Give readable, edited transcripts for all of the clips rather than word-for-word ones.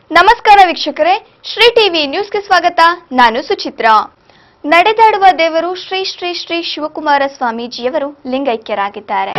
ನಮಸ್ಕಾರ ವೀಕ್ಷಕರೇ, ಶ್ರೀ ಟಿವಿ ನ್ಯೂಸ್ಗೆ ಸ್ವಾಗತ. ನಾನು ಸುಚಿತ್ರಾ. ನಡೆದಾಡುವ ದೇವರು ಶ್ರೀ ಶ್ರೀ ಶ್ರೀ ಶಿವಕುಮಾರ ಸ್ವಾಮೀಜಿಯವರು ಲಿಂಗೈಕ್ಯರಾಗಿದ್ದಾರೆ.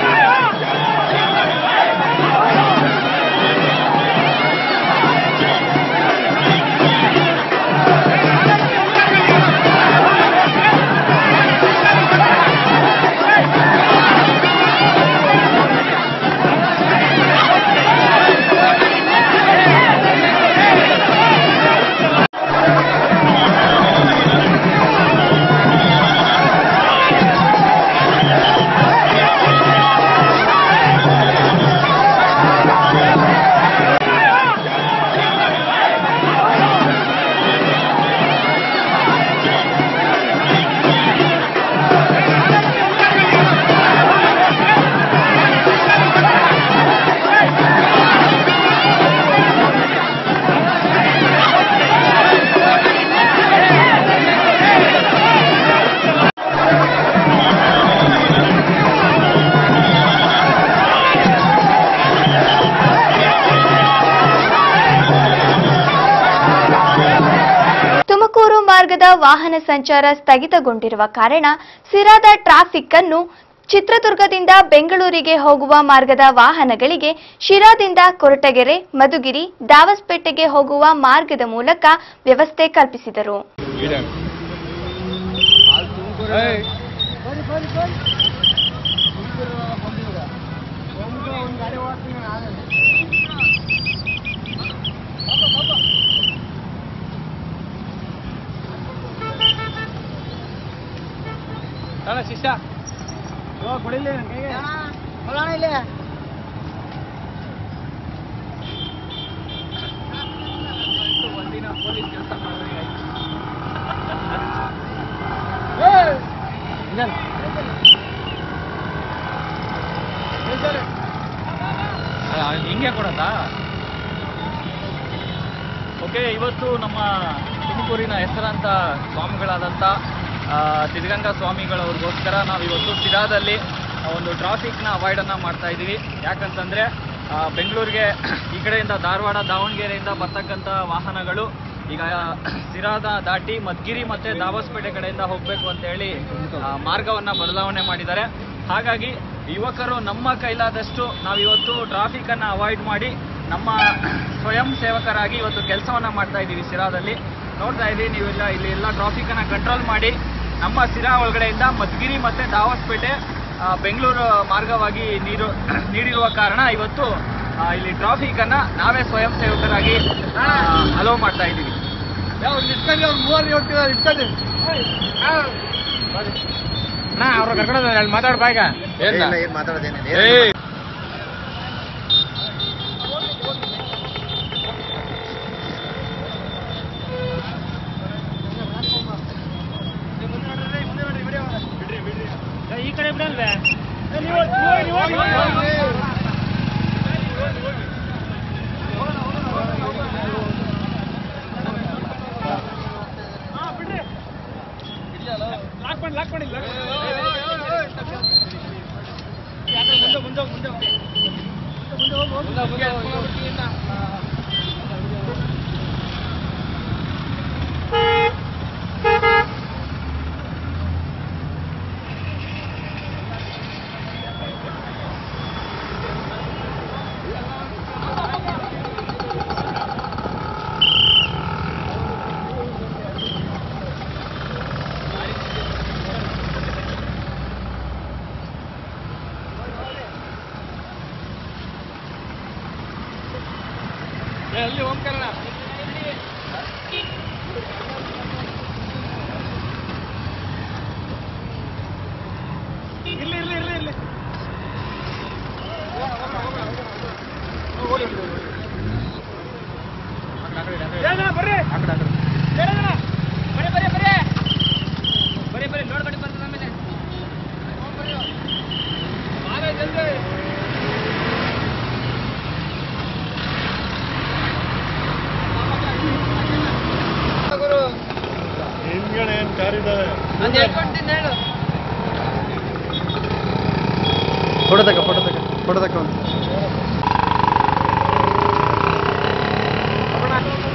ತುಮಕೂರು ಮಾರ್ಗದ ವಾಹನ ಸಂಚಾರ ಸ್ಥಗಿತಗೊಂಡಿರುವ ಕಾರಣ ಸಿರಾದ ಟ್ರಾಫಿಕ್ ಅನ್ನು ಚಿತ್ರದುರ್ಗದಿಂದ ಬೆಂಗಳೂರಿಗೆ ಹೋಗುವ ಮಾರ್ಗದ ವಾಹನಗಳಿಗೆ ಶಿರಾದಿಂದ ಕೊರಟಗೆರೆ, ಮಧುಗಿರಿ, ದಾವಸ್ಪೇಟೆಗೆ ಹೋಗುವ ಮಾರ್ಗದ ಮೂಲಕ ವ್ಯವಸ್ಥೆ ಕಲ್ಪಿಸಿದರು. ಶಿಷ್ಯ ಕೊಡಿಲ್ಲ ಇಲ್ಲ ಒಂದಿನ ಪೊಲೀಸ್ ಕೆಲಸ ಹಿಂಗೆ ಕೊಡತ್ತಾ? ಓಕೆ, ಇವತ್ತು ನಮ್ಮ ತುಮಕೂರಿನ ಹೆಸರಾಂತ ಸ್ವಾಮಿಗಳಾದಂಥ ಸಿದ್ಧಗಂಗಾ ಸ್ವಾಮಿಗಳವ್ರಿಗೋಸ್ಕರ ನಾವಿವತ್ತು ಶಿರಾದಲ್ಲಿ ಒಂದು ಟ್ರಾಫಿಕ್ನ ಅವಾಯ್ಡನ್ನು ಮಾಡ್ತಾ ಇದ್ದೀವಿ. ಯಾಕಂತಂದರೆ ಬೆಂಗಳೂರಿಗೆ ಈ ಕಡೆಯಿಂದ ಧಾರವಾಡ, ದಾವಣಗೆರೆಯಿಂದ ಬರ್ತಕ್ಕಂಥ ವಾಹನಗಳು ಈಗ ಶಿರಾದ ದಾಟಿ ಮಧುಗಿರಿ ಮತ್ತು ದಾವಸ್ಪೇಟೆ ಕಡೆಯಿಂದ ಹೋಗಬೇಕು ಅಂತೇಳಿ ಮಾರ್ಗವನ್ನು ಬದಲಾವಣೆ ಮಾಡಿದ್ದಾರೆ. ಹಾಗಾಗಿ ಯುವಕರು ನಮ್ಮ ಕೈಲಾದಷ್ಟು ನಾವಿವತ್ತು ಟ್ರಾಫಿಕನ್ನು ಅವಾಯ್ಡ್ ಮಾಡಿ ನಮ್ಮ ಸ್ವಯಂ ಸೇವಕರಾಗಿ ಇವತ್ತು ಕೆಲಸವನ್ನು ಮಾಡ್ತಾ ಇದ್ದೀವಿ. ಶಿರಾದಲ್ಲಿ ನೋಡ್ತಾ ಇದ್ದೀವಿ ನೀವೆಲ್ಲ, ಇಲ್ಲಿ ಎಲ್ಲ ಟ್ರಾಫಿಕನ್ನು ಕಂಟ್ರೋಲ್ ಮಾಡಿ ನಮ್ಮ ಶಿರಾ ಒಳಗಡೆಯಿಂದ ಮಧುಗಿರಿ ಮತ್ತು ದಾವಸ್ಪೇಟೆ ಬೆಂಗಳೂರು ಮಾರ್ಗವಾಗಿ ನೀಡಿರುವ ಕಾರಣ ಇವತ್ತು ಇಲ್ಲಿ ಟ್ರಾಫಿಕನ್ನು ನಾವೇ ಸ್ವಯಂ ಸೇವಕರಾಗಿ ಅಲೋ ಮಾಡ್ತಾ ಇದ್ದೀವಿ. ಅವ್ರ ಕರ್ಕೊಂಡು ಮಾತಾಡ್ಬಾ ಈಗ. ಈ ಕಡೆ ಬಿಡಲ್ವೇ? ಲಾಕ್ ಮಾಡಿಲ್ಲ ಅಲ್ಲಿ ಓಂಕಾರಣ ಇಲ್ಲಿ ಬರ್ರಿ ನೋಡ್ಬಡಿ ಬರ್ತದೆ ಆಮೇಲೆ ಹಿಂದ್ಗಡೆ ಕಾರಿದ್ದಾವೆ. ಫೋಟೋ ತಕ್ಕ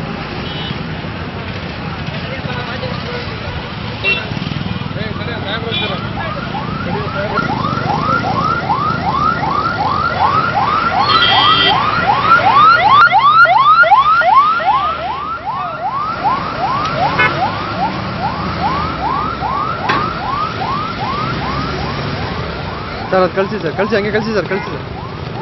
ಕಳಿಸಿ ಸರ್, ಕಳಿಸಿ, ಹಂಗೆ ಕಳಿಸಿ ಸರ್, ಕಳಿಸಿ ಸರ್.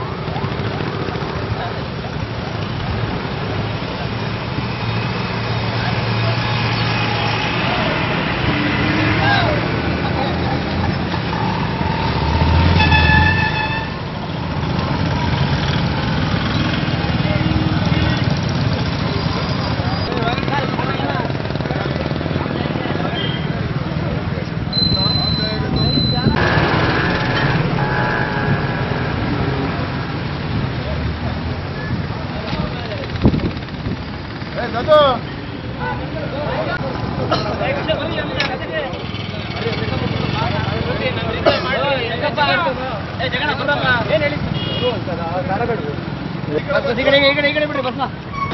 ಬಿಡಿ ಬಸ್ನ.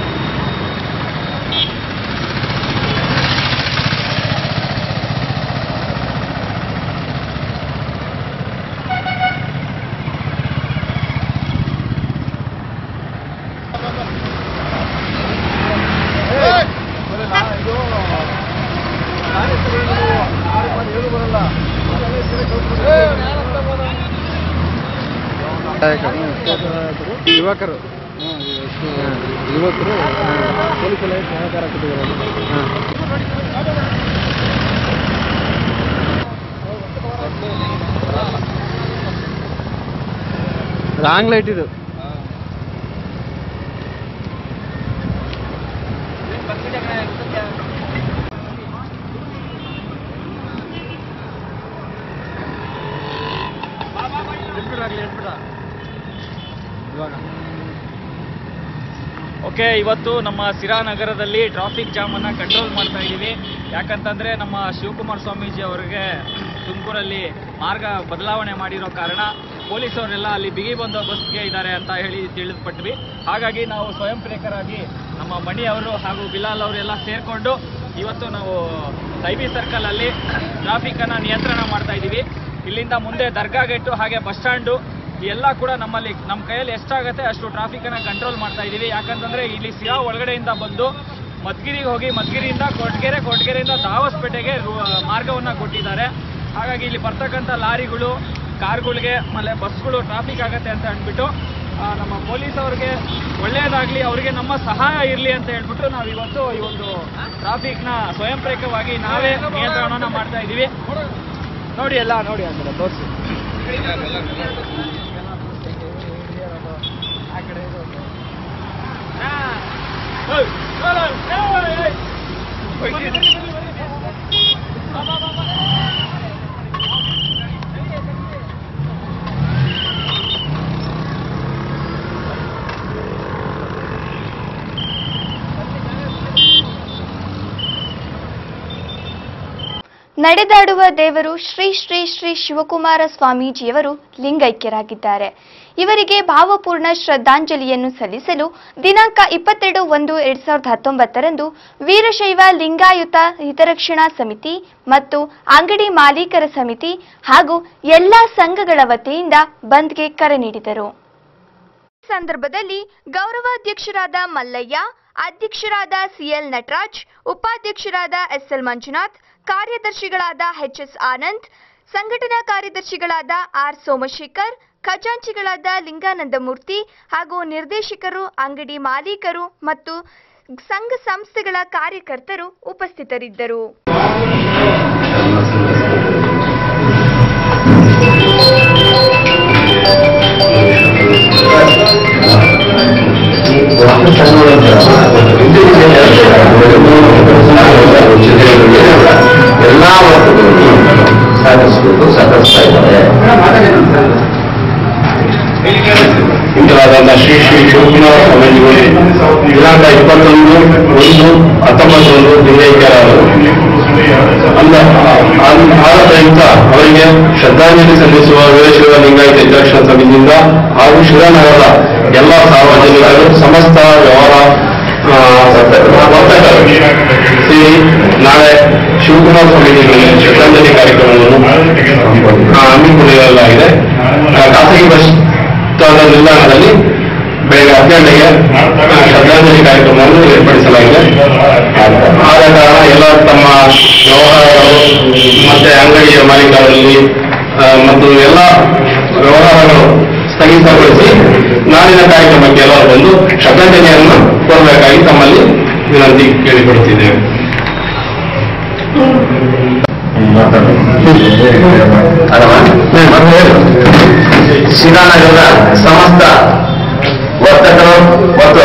ಯುವಕರು ಪೊಲೀಸ್ ಇಲಾಖೆ ಸಹಕಾರ ಕೊಟ್ಟಿದ್ದಾರೆ. ರಾಂಗ್ ಲೈಟ್ ಇದು. ಓಕೆ, ಇವತ್ತು ನಮ್ಮ ಸಿರಾ ನಗರದಲ್ಲಿ ಟ್ರಾಫಿಕ್ ಜಾಮನ್ನು ಕಂಟ್ರೋಲ್ ಮಾಡ್ತಾ ಇದ್ದೀವಿ. ಯಾಕಂತಂದರೆ ನಮ್ಮ ಶಿವಕುಮಾರ ಸ್ವಾಮೀಜಿ ಅವರಿಗೆ ತುಮಕೂರಲ್ಲಿ ಮಾರ್ಗ ಬದಲಾವಣೆ ಮಾಡಿರೋ ಕಾರಣ ಪೊಲೀಸವರೆಲ್ಲ ಅಲ್ಲಿ ಬಿಗಿ ಬಂದೋಬಸ್ತ್ಗೆ ಇದ್ದಾರೆ ಅಂತ ಹೇಳಿ ತಿಳಿದುಪಟ್ವಿ. ಹಾಗಾಗಿ ನಾವು ಸ್ವಯಂ ಪ್ರೇರಕರಾಗಿ ನಮ್ಮ ಮಣಿ ಅವರು ಹಾಗೂ ಬಿಲಾಲ್ ಅವರೆಲ್ಲ ಸೇರಿಕೊಂಡು ಇವತ್ತು ನಾವು ಐಬಿ ಸರ್ಕಲಲ್ಲಿ ಟ್ರಾಫಿಕ್ಕನ್ನು ನಿಯಂತ್ರಣ ಮಾಡ್ತಾ ಇದ್ದೀವಿ. ಇಲ್ಲಿಂದ ಮುಂದೆ ದರ್ಗಾ ಗೇಟು ಹಾಗೆ ಬಸ್ ಸ್ಟ್ಯಾಂಡು ಎಲ್ಲ ಕೂಡ ನಮ್ಮ ಕೈಯಲ್ಲಿ ಎಷ್ಟಾಗುತ್ತೆ ಅಷ್ಟು ಟ್ರಾಫಿಕ್ಕನ್ನು ಕಂಟ್ರೋಲ್ ಮಾಡ್ತಾ ಇದ್ದೀವಿ. ಯಾಕಂತಂದರೆ ಇಲ್ಲಿ ಸಿರಾ ಒಳಗಡೆಯಿಂದ ಬಂದು ಮಧುಗಿರಿಗೆ ಹೋಗಿ ಮಧುಗಿರಿಯಿಂದ ಕೊರಟಗೆರೆಯಿಂದ ದಾವಸ್ಪೇಟೆಗೆ ಮಾರ್ಗವನ್ನು ಕೊಟ್ಟಿದ್ದಾರೆ. ಹಾಗಾಗಿ ಇಲ್ಲಿ ಬರ್ತಕ್ಕಂಥ ಲಾರಿಗಳು, ಕಾರ್ಗಳಿಗೆ ಆಮೇಲೆ ಬಸ್ಗಳು ಟ್ರಾಫಿಕ್ ಆಗುತ್ತೆ ಅಂತ ಅಂದ್ಬಿಟ್ಟು ನಮ್ಮ ಪೊಲೀಸ್ ಅವ್ರಿಗೆ ಒಳ್ಳೆಯದಾಗಲಿ, ಅವರಿಗೆ ನಮ್ಮ ಸಹಾಯ ಇರಲಿ ಅಂತ ಹೇಳ್ಬಿಟ್ಟು ನಾವು ಇವತ್ತು ಈ ಒಂದು ಟ್ರಾಫಿಕ್ನ ಸ್ವಯಂ ಪ್ರೇರಕವಾಗಿ ನಾವೇ ನಿಯಂತ್ರಣವನ್ನು ಮಾಡ್ತಾ ಇದ್ದೀವಿ. ನೋಡಿ ಎಲ್ಲ ನೋಡಿ ಅಂದರೆ ತೋರಿಸಿ. ಆ ಕಡೆ ನಡೆದಾಡುವ ದೇವರು ಶ್ರೀ ಶ್ರೀ ಶ್ರೀ ಶಿವಕುಮಾರ ಸ್ವಾಮೀಜಿಯವರು ಲಿಂಗೈಕ್ಯರಾಗಿದ್ದಾರೆ. ಇವರಿಗೆ ಭಾವಪೂರ್ಣ ಶ್ರದ್ಧಾಂಜಲಿಯನ್ನು ಸಲ್ಲಿಸಲು ದಿನಾಂಕ 22/1/2019 ವೀರಶೈವ ಲಿಂಗಾಯುತ ಹಿತರಕ್ಷಣಾ ಸಮಿತಿ ಮತ್ತು ಅಂಗಡಿ ಮಾಲೀಕರ ಸಮಿತಿ ಹಾಗೂ ಎಲ್ಲಾ ಸಂಘಗಳ ವತಿಯಿಂದ ಬಂದ್ಗೆ ಕರೆ ನೀಡಿದರು. ಈ ಸಂದರ್ಭದಲ್ಲಿ ಗೌರವಾಧ್ಯಕ್ಷರಾದ ಮಲ್ಲಯ್ಯ, ಅಧ್ಯಕ್ಷರಾದ ಸಿಎಲ್ ನಟರಾಜ್, ಉಪಾಧ್ಯಕ್ಷರಾದ ಎಸ್ಎಲ್ ಮಂಜುನಾಥ್, ಕಾರ್ಯದರ್ಶಿಗಳಾದ ಎಚ್ಎಸ್ ಆನಂದ್, ಸಂಘಟನಾ ಕಾರ್ಯದರ್ಶಿಗಳಾದ ಆರ್ ಸೋಮಶೇಖರ್, ಖಜಾಂಚಿಗಳಾದ ಲಿಂಗಾನಂದಮೂರ್ತಿ ಹಾಗೂ ನಿರ್ದೇಶಕರು, ಅಂಗಡಿ ಮಾಲೀಕರು ಮತ್ತು ಸಂಘ ಸಂಸ್ಥೆಗಳ ಕಾರ್ಯಕರ್ತರು ಉಪಸ್ಥಿತರಿದ್ದರು. ಎಲ್ಲಾ ವಸ್ತುಗಳನ್ನು ಸಾಧಿಸಬೇಕು, ಸಾಧಿಸ್ತಾ ಇದ್ದಾರೆ. ಇಂದಿರಾದಂತಹ ಶ್ರೀ ಶ್ರೀ ಶಿವಕುಮಾರ ಸ್ವಾಮೀಜಿಗಳು ದಿನಾಂಕ 21/1/19 ಲಿಂಗೈಕ್ಯರಾದರು. ಆದರಿಂದ ಅವರಿಗೆ ಶ್ರದ್ಧಾಂಜಲಿ ಸಲ್ಲಿಸುವ ವೀರಶೈವ ಲಿಂಗಾಯತ ಹಿತರಕ್ಷಣಾ ಸಮಿತಿಯಿಂದ ಹಾಗೂ ಶಿರಾನಗರದ ಎಲ್ಲ ಸಾರ್ವಜನಿಕರು, ಸಮಸ್ತ ವ್ಯವಹಾರ ವರ್ತಕರು ಸೇರಿ ನಾಳೆ ಶಿವಕುಮಾರ ಸ್ವಾಮೀಜಿಗಳಿಗೆ ಶ್ರದ್ಧಾಂಜಲಿ ಕಾರ್ಯಕ್ರಮವನ್ನು ಹಮ್ಮಿಕೊಳ್ಳಲಾಗಿದೆ. ಖಾಸಗಿ ಬಸ್ ನಿಲ್ದಾಣದಲ್ಲಿ ಬೆಳಗ್ಗೆ 10 ಗಂಟೆಗೆ ಶ್ರದ್ಧಾಂಜಲಿ ಕಾರ್ಯಕ್ರಮವನ್ನು ಏರ್ಪಡಿಸಲಾಗಿದೆ. ಆದ ಕಾರಣ ಎಲ್ಲ ತಮ್ಮ ವ್ಯವಹಾರಗಳು ಮತ್ತೆ ಅಂಗಡಿಯ ಮಾಲೀಕರಲ್ಲಿ ಮತ್ತು ಎಲ್ಲ ವ್ಯವಹಾರಗಳು ಸ್ಥಗಿತಗೊಳಿಸಿ ನಾಳಿನ ಕಾರ್ಯಕ್ರಮಕ್ಕೆ ಎಲ್ಲರೂ ಬಂದು ಶ್ರದ್ಧಾಂಜಲಿಯನ್ನು ಕೋರಬೇಕಾಗಿ ತಮ್ಮಲ್ಲಿ ವಿನಂತಿ ಕೇಳಿಕೊಳ್ಳುತ್ತಿದ್ದೇವೆ. ಶಿರಾನಗರದ ಸಮಸ್ತ ವರ್ತಕರು ಮತ್ತು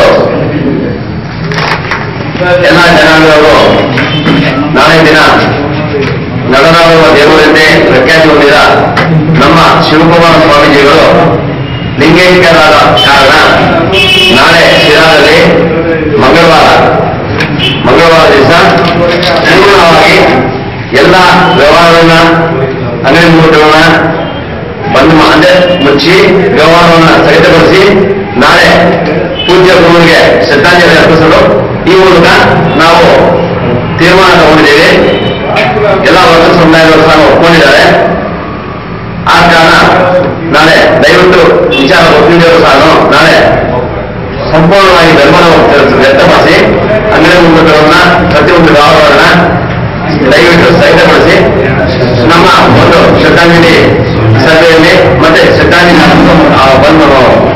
ಎಲ್ಲ ಜನಾಂಗದವರು ನಾಳೆ ದಿನ ನಗರಾಡುವ ದೇವರೆಂದೇ ಪ್ರಖ್ಯಾತಿ ಹೊಂದಿದ ನಮ್ಮ ಶಿವಕುಮಾರ ಸ್ವಾಮೀಜಿಗಳು ಲಿಂಗೈಕ್ಯರಾದ ಕಾರಣ ನಾಳೆ ಶಿರಾದಲ್ಲಿ ಮಂಗಳವಾರ ದಿವಸ ಪೂರ್ಣವಾಗಿ ಎಲ್ಲ ವ್ಯವಹಾರಗಳನ್ನ ಅಂಗಡಿ ಮುಂಗಟ್ಟುಗಳನ್ನ ಬಂದ್ ಮುಚ್ಚಿ ವ್ಯವಹಾರವನ್ನ ಸ್ಥಗಿತಗೊಳಿಸಿ ನಾಳೆ ಪೂಜ್ಯ ಗುರುವಿಗೆ ಶ್ರದ್ಧಾಂಜಲಿ ಅರ್ಪಿಸಲು ಈ ಮೂಲಕ ನಾವು ತೀರ್ಮಾನ ತಗೊಂಡಿದ್ದೇವೆ. ಎಲ್ಲ ವರ್ಗ ಸಮುದಾಯಗಳು ಸಹ ಒಪ್ಕೊಂಡಿದ್ದಾರೆ. ಆ ಕಾರಣ ನಾಳೆ ದಯವಿಟ್ಟು ವಿಚಾರ ಒಪ್ಪಿದವರು ಸಹ ನಾಳೆ ಸಂಪೂರ್ಣವಾಗಿ ಧರ್ಮದ ವ್ಯಕ್ತಪಡಿಸಿ ಅಂಗಡಿ ಮುಂಗಟ್ಟುಗಳನ್ನ ಪ್ರತಿಯೊಂದು ವ್ಯವಹಾರಗಳನ್ನ ದಯವಿಟ್ಟು ಸ್ಥಗಿತಗೊಳಿಸಿ ನಮ್ಮ ಒಂದು ಶ್ರದ್ಧಾಂಜಲಿ ಸಭೆಯಲ್ಲಿ ಮತ್ತೆ ಶ್ರದ್ಧಾಂಜಲಿ ಬಂದು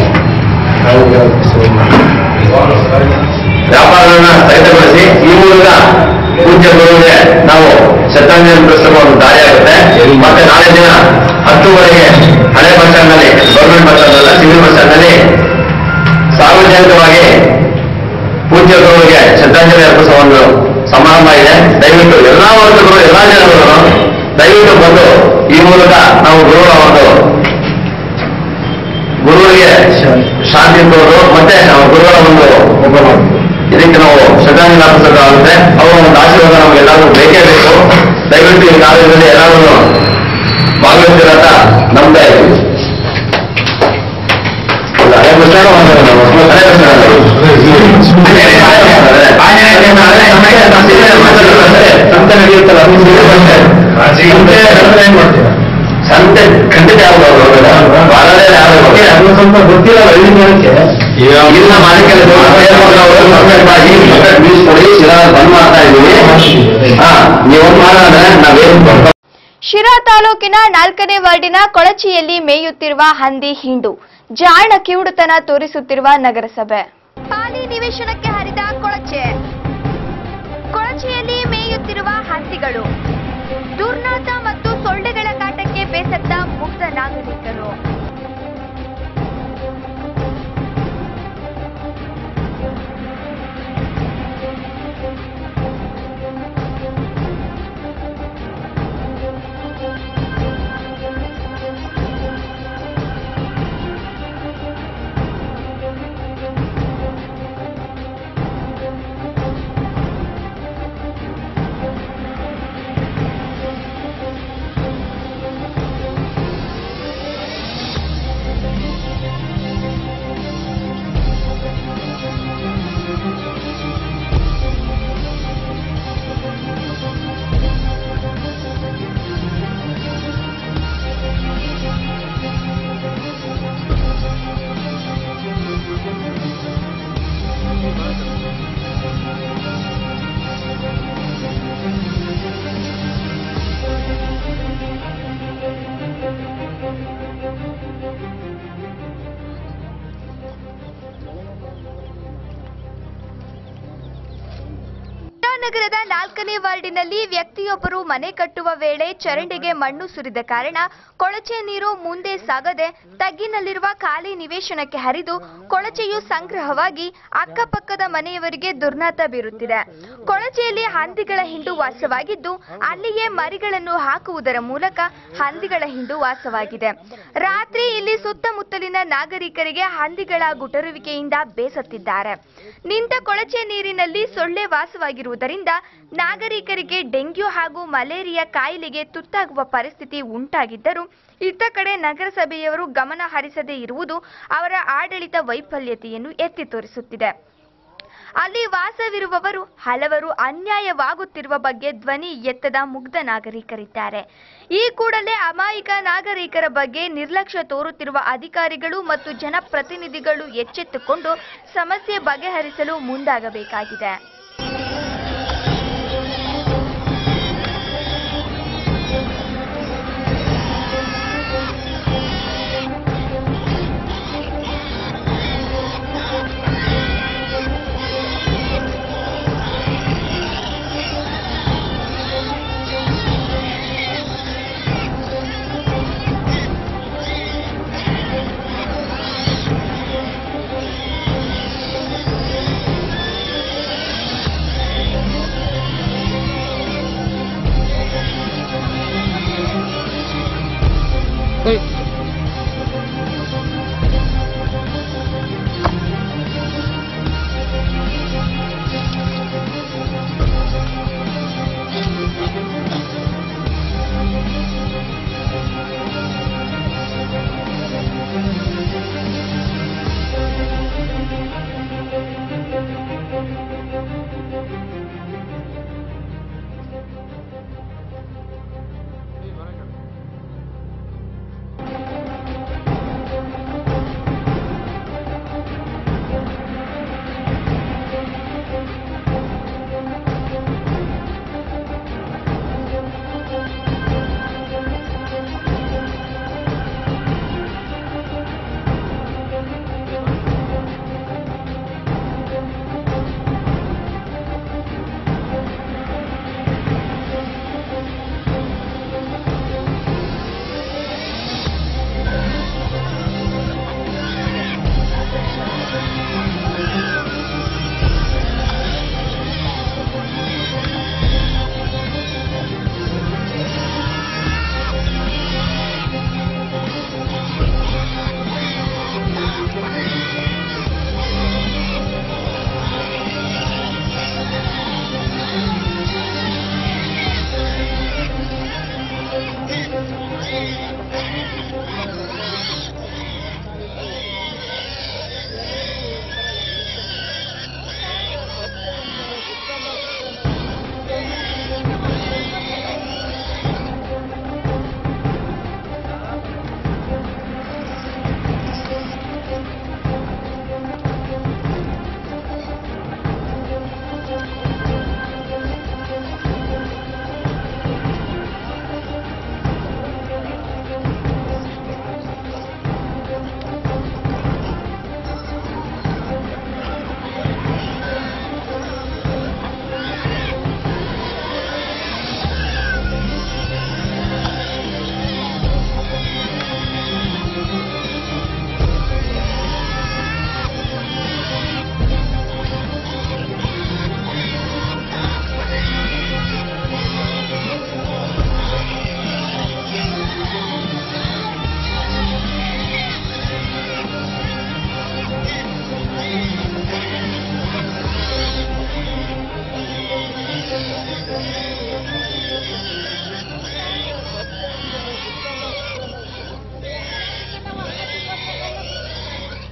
ವ್ಯಾಪಾರಗಳನ್ನ ಸ್ಥಗಿತಗೊಳಿಸಿ ಈ ಮೂಲಕ ಪೂಜ್ಯ ಗುರುವಿಗೆ ನಾವು ಶ್ರದ್ಧಾಂಜಲಿ ಅರ್ಪಿಸುವ ಒಂದು ದಾರಿಯಾಗುತ್ತೆ. ಮತ್ತೆ ನಾಳೆ ದಿನ 10 ಹಳೆ ಬಸ್ ಸ್ಟ್ಯಾಂಡ್ನಲ್ಲಿ, ಗೌರ್ಮೆಂಟ್ ಬಸ್ ಸ್ಟ್ಯಾಂಡ್ ಅಲ್ಲ, ಸಿವಿಲ್ ಬಸ್ ಸ್ಟ್ಯಾಂಡ್ನಲ್ಲಿ ಸಾರ್ವಜನಿಕವಾಗಿ ಪೂಜ್ಯ ಗುರುವಿಗೆ ಶ್ರದ್ಧಾಂಜಲಿ ಅರ್ಪಿಸುವ ಒಂದು ಸಮಾರಂಭ ಇದೆ. ದಯವಿಟ್ಟು ಎಲ್ಲಾ ವರ್ಗಗಳು, ಎಲ್ಲಾ ಜನಗಳು ದಯವಿಟ್ಟು ಬಂದು ಈ ಮೂಲಕ ನಾವು ಗುರುವಿಗೆ ಶಾಂತಿ ತೋರು ಮತ್ತೆ ನಾವು ಗುರುಗಳ ಒಂದು ಇದಕ್ಕೆ ನಾವು ಶ್ರದ್ಧಾಂಜಲಿ ಅರ್ಪಿಸಬೇಕಾಗುತ್ತೆ. ಅವರ ಒಂದು ಆಶೀರ್ವಾದ ನಮಗೆಲ್ಲರೂ ಬೇಕೇ ಬೇಕು. ದಯವಿಟ್ಟು ಈ ಕಾರ್ಯದಲ್ಲಿ ಎಲ್ಲರೂ ಭಾಗವಹಿಸಿರಂತ ನಂಬ್ತಾ ಇದ್ದೀವಿ. ಸಂತೆ ನಡೆಯುತ್ತಲ್ಲ, ಸಂತೆ ಖಂಡಿತ ಸ್ವಲ್ಪ ಗೊತ್ತಿಲ್ಲ. ಇಲ್ಲ ಮಾಲಿಕ ಬಂದ್ ಮಾಡ್ತಾ ಇದ್ದೀವಿ. ನೀವು ಮಾಡೋಣ ನಾವೇನು. ಶಿರಾ ತಾಲೂಕಿನ 4ನೇ ವಾರ್ಡಿನ ಕೊಳಚಿಯಲ್ಲಿ ಮೇಯುತ್ತಿರುವ ಹಂದಿ ಹಿಂಡು, ಜಾಣ ಕಿವುಡುತನ ತೋರಿಸುತ್ತಿರುವ ನಗರಸಭೆ. ಖಾಲಿ ನಿವೇಶನಕ್ಕೆ ಹರಿದ ಕೊಳಚೆಯಲ್ಲಿ ಮೇಯುತ್ತಿರುವ ಹಂದಿಗಳು, ದುರ್ನಾತ ಮತ್ತು ಸೊಳ್ಳೆಗಳ ಕಾಟಕ್ಕೆ ಬೇಸತ್ತ ಮುಗ್ಧ ನಾಗರಿಕರು. ನಗರದ 4ನೇ ವಾರ್ಡಿನಲ್ಲಿ ವ್ಯಕ್ತಿಯೊಬ್ಬರು ಮನೆ ಕಟ್ಟುವ ವೇಳೆ ಚರಂಡಿಗೆ ಮಣ್ಣು ಸುರಿದ ಕಾರಣ ಕೊಳಚೆ ನೀರು ಮುಂದೆ ಸಾಗದೆ ತಗ್ಗಿನಲ್ಲಿರುವ ಖಾಲಿ ನಿವೇಶನಕ್ಕೆ ಹರಿದು ಕೊಳಚೆಯು ಸಂಗ್ರಹವಾಗಿ ಅಕ್ಕಪಕ್ಕದ ಮನೆಯವರಿಗೆ ದುರ್ನಾತ ಬೀರುತ್ತಿದೆ. ಕೊಳಚೆಯಲ್ಲಿ ಹಂದಿಗಳ ಹಿಂಡು ವಾಸವಾಗಿದ್ದು ಅಲ್ಲಿಯೇ ಮರಿಗಳನ್ನು ಹಾಕುವುದರ ಮೂಲಕ ಹಂದಿಗಳ ಹಿಂಡು ವಾಸವಾಗಿದೆ. ರಾತ್ರಿ ಇಲ್ಲಿ ಸುತ್ತಮುತ್ತಲಿನ ನಾಗರಿಕರಿಗೆ ಹಂದಿಗಳ ಗುಟರುವಿಕೆಯಿಂದ ಬೇಸತ್ತಿದ್ದಾರೆ. ನಿಂತ ಕೊಳಚೆ ನೀರಿನಲ್ಲಿ ಸೊಳ್ಳೆ ವಾಸವಾಗಿರುವುದರಿಂದ ನಾಗರಿಕರಿಗೆ ಡೆಂಗ್ಯೂ ಹಾಗೂ ಮಲೇರಿಯಾ ಕಾಯಿಲೆಗೆ ತುತ್ತಾಗುವ ಪರಿಸ್ಥಿತಿ ಉಂಟಾಗಿದ್ದರೂ ಇತ್ತ ಕಡೆ ನಗರಸಭೆಯವರು ಗಮನ ಹರಿಸದೇ ಇರುವುದು ಅವರ ಆಡಳಿತ ವೈಫಲ್ಯತೆಯನ್ನು ಎತ್ತಿ ತೋರಿಸುತ್ತಿದೆ. ಅಲ್ಲಿ ವಾಸವಿರುವವರು ಹಲವರು ಅನ್ಯಾಯವಾಗುತ್ತಿರುವ ಬಗ್ಗೆ ಧ್ವನಿ ಎತ್ತದ ಮುಗ್ಧ ನಾಗರಿಕರಿದ್ದಾರೆ. ಈ ಕೂಡಲೇ ಅಮಾಯಕ ನಾಗರಿಕರ ಬಗ್ಗೆ ನಿರ್ಲಕ್ಷ್ಯ ತೋರುತ್ತಿರುವ ಅಧಿಕಾರಿಗಳು ಮತ್ತು ಜನಪ್ರತಿನಿಧಿಗಳು ಎಚ್ಚೆತ್ತುಕೊಂಡು ಸಮಸ್ಯೆ ಬಗೆಹರಿಸಲು ಮುಂದಾಗಬೇಕಾಗಿದೆ.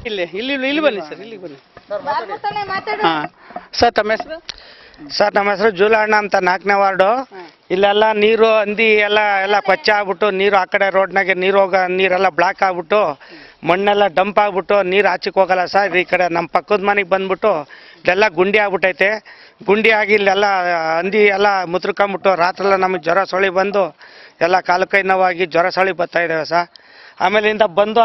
ಇಲ್ಲಿ ಬನ್ನಿ ಸರ್, ಇಲ್ಲಿಗೆ ಬನ್ನಿ. ಹಾಂ ಸರ್, ತಮ್ಮ ಹೆಸರು? ಸರ್, ನಮ್ಮ ಹೆಸರು ಜೂಲಣ್ಣ ಅಂತ, 4ನೇ ವಾರ್ಡು. ಇಲ್ಲೆಲ್ಲ ನೀರು ಹಂದಿ ಎಲ್ಲ ಕೊಚ್ಚೆ ಆಗ್ಬಿಟ್ಟು, ನೀರು ಆ ಕಡೆ ರೋಡ್ನಾಗೆ ನೀರೆಲ್ಲ ಬ್ಲಾಕ್ ಆಗ್ಬಿಟ್ಟು, ಮಣ್ಣೆಲ್ಲ ಡಂಪ್ ಆಗ್ಬಿಟ್ಟು ನೀರು ಆಚೆಗೆ ಹೋಗಲ್ಲ ಸರ್. ಈ ಕಡೆ ನಮ್ಮ ಪಕ್ಕದ ಮನೆಗೆ ಬಂದ್ಬಿಟ್ಟು ಇಲ್ಲೆಲ್ಲ ಗುಂಡಿ ಆಗ್ಬಿಟ್ಟೈತೆ. ಗುಂಡಿ ಆಗಿ ಇಲ್ಲೆಲ್ಲ ಹಂದಿ ಎಲ್ಲ ಮುತ್ರ್ಕೊಂಬಿಟ್ಟು ರಾತ್ರೆಲ್ಲ ನಮಗೆ ಜ್ವರ ಸೊಳಿ ಬಂದು ಎಲ್ಲ ಕಾಲು ಕೈ ನೋವಾಗಿ ಜ್ವರ ಸೊಳಿ ಬರ್ತಾ ಇದ್ದಾವೆ ಸರ್. ಆಮೇಲಿಂದ ಬಂದು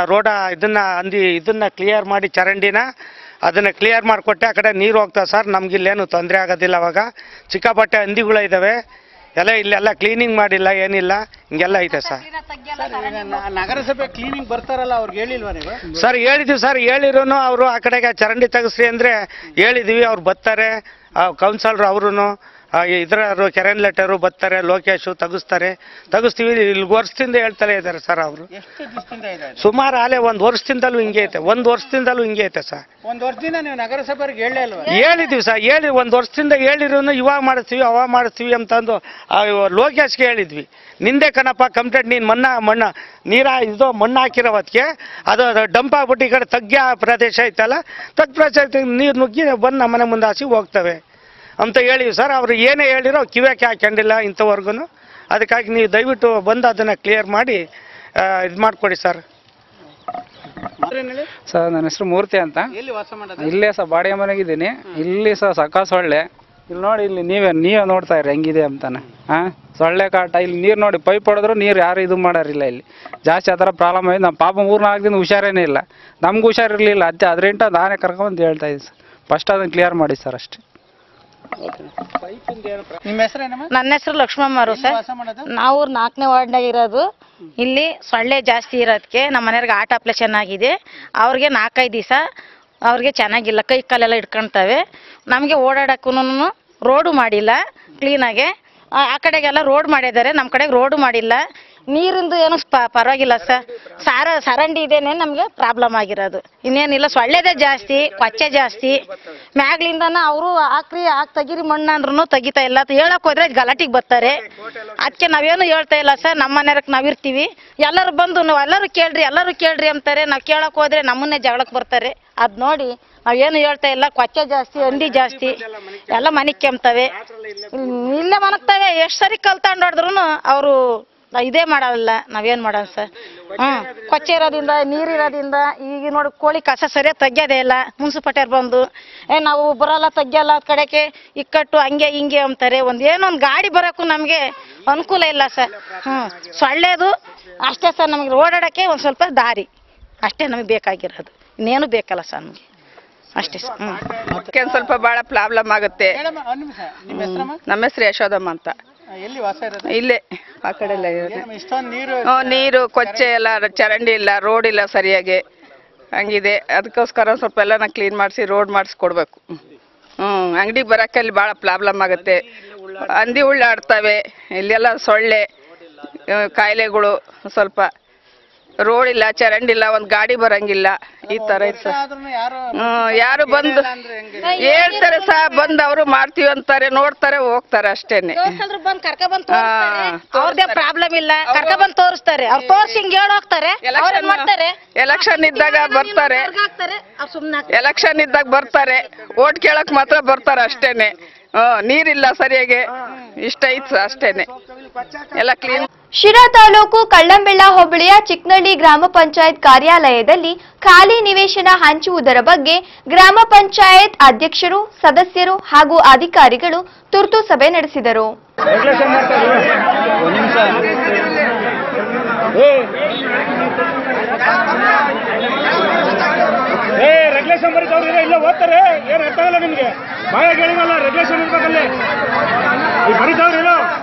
ಇದನ್ನ ಕ್ಲಿಯರ್ ಮಾಡಿ, ಚರಂಡಿನ ಅದನ್ನು ಕ್ಲಿಯರ್ ಮಾಡಿಕೊಟ್ಟೆ. ಆ ಕಡೆ ನೀರು ಹೋಗ್ತಾವೆ ಸರ್. ನಮಗಿಲ್ಲೇನು ತೊಂದರೆ ಆಗೋದಿಲ್ಲ. ಅವಾಗ ಸಿಕ್ಕಾಪಟ್ಟೆ ಹಂದಿಗಳು ಇದ್ದಾವೆ. ಇಲ್ಲೆಲ್ಲ ಕ್ಲೀನಿಂಗ್ ಮಾಡಿಲ್ಲ, ಏನಿಲ್ಲ, ಹಿಂಗೆಲ್ಲ ಐತೆ ಸರ್. ನಗರಸಭೆ ಕ್ಲೀನಿಂಗ್ ಬರ್ತಾರಲ್ಲ, ಅವ್ರಿಗೆ ಹೇಳಿಲ್ವಾ ನೀವು? ಸರ್, ಹೇಳಿದ್ವಿ ಸರ್. ಹೇಳಿರೂ ಅವರು ಆ ಕಡೆಗೆ ಚರಂಡಿ ತೆಗಿಸ್ರಿ ಅಂದರೆ ಹೇಳಿದ್ವಿ. ಅವ್ರು ಬರ್ತಾರೆ, ಕೌನ್ಸಲರು ಅವರು ಇದ್ರರು ಕೆರೆನ್ ಲೆಟರು ಬರ್ತಾರೆ, ಲೋಕೇಶು ತೆಗಿಸ್ತೀವಿ. ಇಲ್ಲಿ ವರ್ಷದಿಂದ ಹೇಳ್ತಲೇ ಇದ್ದಾರೆ ಸರ್ ಅವರು. ಸುಮಾರು ಆಲೆ 1 ವರ್ಷದಿಂದಲೂ ಹಿಂಗೆ ಐತೆ. 1 ವರ್ಷದಿಂದಲೂ ಹಿಂಗೆ ಐತೆ ಸರ್. 1 ವರ್ಷದಿಂದ ನೀವು ನಗರಸಭೆಗೆ ಹೇಳಿದ್ವಿ ಸರ್. 1 ವರ್ಷದಿಂದ ಹೇಳಿರೂ ಇವಾಗ ಮಾಡಿಸ್ತೀವಿ, ಅವಾಗ ಮಾಡಿಸ್ತೀವಿ ಅಂತಂದು ಲೋಕೇಶ್ಗೆ ಹೇಳಿದ್ವಿ. ನಿಂದೆ ಕಣಪ್ಪ ಕಂಪ್ಲೇಂಟ್, ನೀನು ಮಣ್ಣು ಹಾಕಿರೋದಕ್ಕೆ ಅದು ಡಂಪ್ ಆಗ್ಬಿಟ್ಟು ಈ ಕಡೆ ತಗ್ಗ ಪ್ರದೇಶ ಐತಲ್ಲ, ಪ್ರದೇಶ ನೀರು ನುಗ್ಗಿ ಬಂದು ನಮ್ಮ ಮನೆ ಮುಂದೆ ಹಾಸಿ ಹೋಗ್ತವೆ ಅಂತ ಹೇಳಿವಿ ಸರ್. ಅವ್ರು ಏನೇ ಹೇಳಿರೋ ಕಿವಿಯಾಕೆ ಹಾಕೊಂಡಿಲ್ಲ ಇಂಥವರೆಗೂ. ಅದಕ್ಕಾಗಿ ನೀವು ದಯವಿಟ್ಟು ಬಂದು ಅದನ್ನು ಕ್ಲಿಯರ್ ಮಾಡಿ ಇದು ಮಾಡಿಕೊಡಿ ಸರ್. ಸರ್, ನನ್ನ ಹೆಸರು ಮೂರ್ತಿ ಅಂತ. ಇಲ್ಲೇ ಸರ್ ಬಾಡಿಗೆ ಮನೆಗಿದ್ದೀನಿ. ಇಲ್ಲಿ ಸರ್ ಸಕ್ಕ ಸೊಳ್ಳೆ. ಇಲ್ಲಿ ನೋಡಿ, ಇಲ್ಲಿ ನೀವೇ ನೋಡ್ತಾ ಇರಿ ಹೆಂಗಿದೆ ಅಂತಾನೆ. ಸೊಳ್ಳೆ ಕಾಟ. ಇಲ್ಲಿ ನೀರು ನೋಡಿ, ಪೈಪ್ ಹೊಡೆದ್ರು ನೀರು ಯಾರು ಇದು ಮಾಡೋರಿಲ್ಲ. ಇಲ್ಲಿ ಜಾಸ್ತಿ ಆ ಥರ ಪ್ರಾಬ್ಲಮ್ ಆಗಿದೆ. ನಮ್ಮ ಪಾಪ 3-4 ದಿನ ಹುಷಾರೇನೇ ಇಲ್ಲ. ನಮ್ಗೆ ಹುಷಾರಿರಲಿಲ್ಲ. ಅದರಿಂದ ನಾನೇ ಕರ್ಕೊಂಬಂದು ಹೇಳ್ತಾ ಇದ್ದೀನಿ ಸರ್. ಫಸ್ಟ್ ಅದನ್ನು ಕ್ಲಿಯರ್ ಮಾಡಿ ಸರ್, ಅಷ್ಟೇ. ನಿಮ್ಮ ಹೆಸರೇನಮ್ಮ? ನನ್ನ ಹೆಸರು ಲಕ್ಷ್ಮಮ್ಮರು ಸರ್. ನಾವು 4ನೇ ವಾರ್ಡ್ನಾಗ ಇರೋದು. ಇಲ್ಲಿ ಸೊಳ್ಳೆ ಜಾಸ್ತಿ ಇರೋದಕ್ಕೆ ನಮ್ಮ ಮನೆಯವ್ರಿಗೆ ಹಾರ್ಟ್ ಆಪ್ರೇಷನ್ ಆಗಿದೆ. ಅವ್ರಿಗೆ 4-5 ದಿವಸ ಅವ್ರಿಗೆ ಚೆನ್ನಾಗಿಲ್ಲ, ಕೈ ಕಾಲೆಲ್ಲ ಇಟ್ಕೊಳ್ತವೆ. ನಮಗೆ ಓಡಾಡಕ್ಕೂ ರೋಡು ಮಾಡಿಲ್ಲ ಕ್ಲೀನಾಗೆ. ಆ ಕಡೆಗೆಲ್ಲ ರೋಡ್ ಮಾಡಿದ್ದಾರೆ, ನಮ್ಮ ಕಡೆಗೆ ರೋಡು ಮಾಡಿಲ್ಲ. ನೀರಿಂದು ಏನು ಪರವಾಗಿಲ್ಲ ಸರ್. ಸರಂಡಿ ಇದೇನೆ ನಮಗೆ ಪ್ರಾಬ್ಲಮ್ ಆಗಿರೋದು, ಇನ್ನೇನಿಲ್ಲ. ಸೊಳ್ಳೆದೇ ಜಾಸ್ತಿ, ಕೊಚ್ಚೆ ಜಾಸ್ತಿ. ಮ್ಯಾಗ್ಲಿಂದನ ಅವರು ತೆಗೀರಿ ಮಣ್ಣು ಅಂದ್ರೂ ತೆಗಿತಾ ಇಲ್ಲ. ಹೇಳಕ್ ಹೋದ್ರೆ ಗಲಾಟಿಗೆ ಬರ್ತಾರೆ. ಅದಕ್ಕೆ ನಾವೇನು ಹೇಳ್ತಾ ಇಲ್ಲ ಸರ್. ನಮ್ಮ ಮನೆಯವ್ರಿಗೆ ನಾವಿರ್ತೀವಿ. ಎಲ್ಲರೂ ಬಂದು ಎಲ್ಲರೂ ಕೇಳ್ರಿ ಅಂತಾರೆ. ನಾವು ಕೇಳಕ್ ಹೋದ್ರೆ ನಮ್ಮನ್ನೇ ಜಗಳಕ್ಕೆ ಬರ್ತಾರೆ. ಅದು ನೋಡಿ ನಾವೇನು ಹೇಳ್ತಾ ಇಲ್ಲ. ಕೊಚ್ಚೆ ಜಾಸ್ತಿ, ಹಂದಿ ಜಾಸ್ತಿ, ಎಲ್ಲ ಮನೆ ಕೆಮ್ತವೆ, ಇಲ್ಲೇ ಮನಗ್ತವೆ. ಎಷ್ಟು ಸರಿ ಕಲ್ತಂಡು ಹೊಡೆದ್ರು ಅವರು ಇದೇ ಮಾಡಲ್ಲ. ನಾವೇನು ಮಾಡೋಣ ಸರ್? ಕೊಚ್ಚೆ ಇರೋದ್ರಿಂದ, ನೀರಿರೋದ್ರಿಂದ. ಈಗ ನೋಡಿ, ಕೋಳಿ ಕಸ ಸರಿಯಾಗಿ ತೆಗ್ಯೋದೇ ಇಲ್ಲ. ಮುನ್ಸಿಪಾಲ್ಟಿಯವ್ರು ಬಂದು ನಾವು ಬರೋಲ್ಲ, ತೆಗ್ಯಲ್ಲ, ಕಡೆಗೆ ಇಕ್ಕಟ್ಟು ಹಂಗೆ ಹಿಂಗೆ ಅಂತಾರೆ. ಏನೊಂದು ಗಾಡಿ ಬರೋಕ್ಕೂ ನಮಗೆ ಅನುಕೂಲ ಇಲ್ಲ ಸರ್. ಸೊಳ್ಳೆದು ಅಷ್ಟೇ ಸರ್. ನಮಗೆ ಓಡಾಡೋಕ್ಕೆ ಒಂದು ಸ್ವಲ್ಪ ದಾರಿ ಅಷ್ಟೇ ನಮಗೆ ಬೇಕಾಗಿರೋದು, ಇನ್ನೇನು ಬೇಕಲ್ಲ ಸರ್ ನಮಗೆ, ಅಷ್ಟೇ ಸರ್. ಒಂದು ಸ್ವಲ್ಪ ಭಾಳ ಪ್ರಾಬ್ಲಮ್ ಆಗುತ್ತೆ. ನಮ್ಮ ಹೆಸರು ಯಶೋದಮ್ಮ ಅಂತ. ಇಲ್ಲೇ ಆ ಕಡೆ ಎಲ್ಲ ನೀರು ಕೊಚ್ಚೆ ಎಲ್ಲ, ಚರಂಡಿ ಇಲ್ಲ, ರೋಡ್ ಇಲ್ಲ ಸರಿಯಾಗಿ, ಹಂಗಿದೆ. ಅದಕ್ಕೋಸ್ಕರ ಸ್ವಲ್ಪ ಎಲ್ಲ ಕ್ಲೀನ್ ಮಾಡಿಸಿ ರೋಡ್ ಮಾಡಿಸ್ಕೊಡ್ಬೇಕು. ಅಂಗಡಿಗೆ ಬರೋಕ್ಕೆ ಅಲ್ಲಿ ಭಾಳ ಪ್ರಾಬ್ಲಮ್ ಆಗುತ್ತೆ. ಹಂದಿ ಉಳ್ಳಾಡ್ತವೆ ಇಲ್ಲೆಲ್ಲ, ಸೊಳ್ಳೆ ಕಾಯಿಲೆಗಳು. ಸ್ವಲ್ಪ ರೋಡ್ ಇಲ್ಲ, ಚರಂಡಿ ಇಲ್ಲ, ಒಂದು ಗಾಡಿ ಬರಂಗಿಲ್ಲ. ಈ ತರ ಐತೆ. ಯಾರು ಬಂದು ಹೇಳ್ತಾರೆ ಸಹ, ಬಂದು ಅವರು ಮಾಡ್ತೀವಿ ಅಂತಾರೆ, ನೋಡ್ತಾರೆ, ಹೋಗ್ತಾರೆ, ಅಷ್ಟೇನೆ. ಅವ್ರದೇ ಪ್ರಾಬ್ಲಮ್ ಇಲ್ಲ, ಕರ್ಕೊಂಡ್ಬಂದು ತೋರಿಸ್ತಾರೆ. ಅವ್ರು ತೋರಿಸಿ ಹಿಂಗೆ ಹೇಳೋಗ್ತಾರೆ. ಎಲೆಕ್ಷನ್ ಇದ್ದಾಗ ಬರ್ತಾರೆ, ಎಲೆಕ್ಷನ್ ಇದ್ದಾಗ ಬರ್ತಾರೆ, ಓಟ್ ಕೇಳಕ್ ಮಾತ್ರ ಬರ್ತಾರೆ, ಅಷ್ಟೇನೆ. ನೀರಿಲ್ಲ ಸರಿಯಾಗಿ, ಇಷ್ಟ ಐತ್ ಅಷ್ಟೇನೆ, ಎಲ್ಲ ಕ್ಲೀನ್. ಶಿರಾ ತಾಲೂಕು ಕಳ್ಳಂಬೆಳ್ಳ ಹೋಬಳಿಯ ಚಿಕ್ನಳ್ಳಿ ಗ್ರಾಮ ಪಂಚಾಯತ್ ಕಾರ್ಯಾಲಯದಲ್ಲಿ ಖಾಲಿ ನಿವೇಶನ ಹಂಚುವುದರ ಬಗ್ಗೆ ಗ್ರಾಮ ಪಂಚಾಯತ್ ಅಧ್ಯಕ್ಷರು, ಸದಸ್ಯರು ಹಾಗೂ ಅಧಿಕಾರಿಗಳು ತುರ್ತು ಸಭೆ ನಡೆಸಿದರು. ರೆಗ್ಯುಲೇಷನ್ ಬರೀತಾವ್ರಿ, ಇಲ್ಲ ಓದ್ತಾರೆ, ಏನು ಅರ್ಥ ಆಗಲ್ಲ ನಿಮ್ಗೆ. ಬಾಯಾಗ ಹೇಳಿವಲ್ಲ, ರೆಗ್ಯುಲೇಷನ್ ಇರ್ಬೇಕಲ್ಲಿ, ಈಗ ಬರೀತಾವ್ರಿ.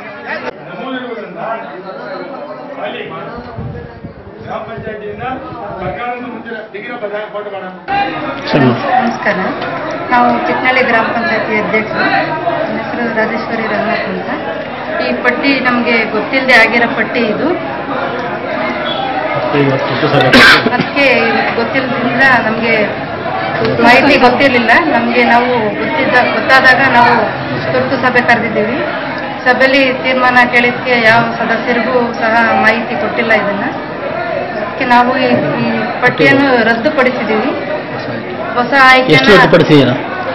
ನಮಸ್ಕಾರ. ನಾವು ಚಿಕ್ನಳ್ಳಿ ಗ್ರಾಮ ಪಂಚಾಯತಿ ಅಧ್ಯಕ್ಷರು. ನನ್ನ ಹೆಸರು ರಾಜೇಶ್ವರಿ ರಂಗನಾಥ್ ಅಂತ. ಈ ಪಟ್ಟಿ ನಮಗೆ ಗೊತ್ತಿಲ್ಲದೆ ಆಗಿರೋ ಪಟ್ಟಿ ಇದು. ಅದಕ್ಕೆ ಗೊತ್ತಿಲ್ಲದ್ರಿಂದ ನಮಗೆ ಮಾಹಿತಿ ಗೊತ್ತಿರಲಿಲ್ಲ. ನಮಗೆ ನಾವು ಗೊತ್ತಾದಾಗ ನಾವು ತುರ್ತು ಸಭೆ ಕರೆದಿದ್ದೀವಿ. ಸಭೆಯಲ್ಲಿ ತೀರ್ಮಾನ ಕೇಳಿದ್ದಕ್ಕೆ ಯಾವ ಸದಸ್ಯರಿಗೂ ಸಹ ಮಾಹಿತಿ ಕೊಟ್ಟಿಲ್ಲ ಇದನ್ನು. ಅದಕ್ಕೆ ನಾವು ಈ ಪಟ್ಟಿಯನ್ನು ರದ್ದುಪಡಿಸಿದ್ದೀವಿ. ಹೊಸ ಆಯ್ಕೆ ಎಷ್ಟು ರದ್ದುಪಡಿಸಿದ್ದೀರಾ?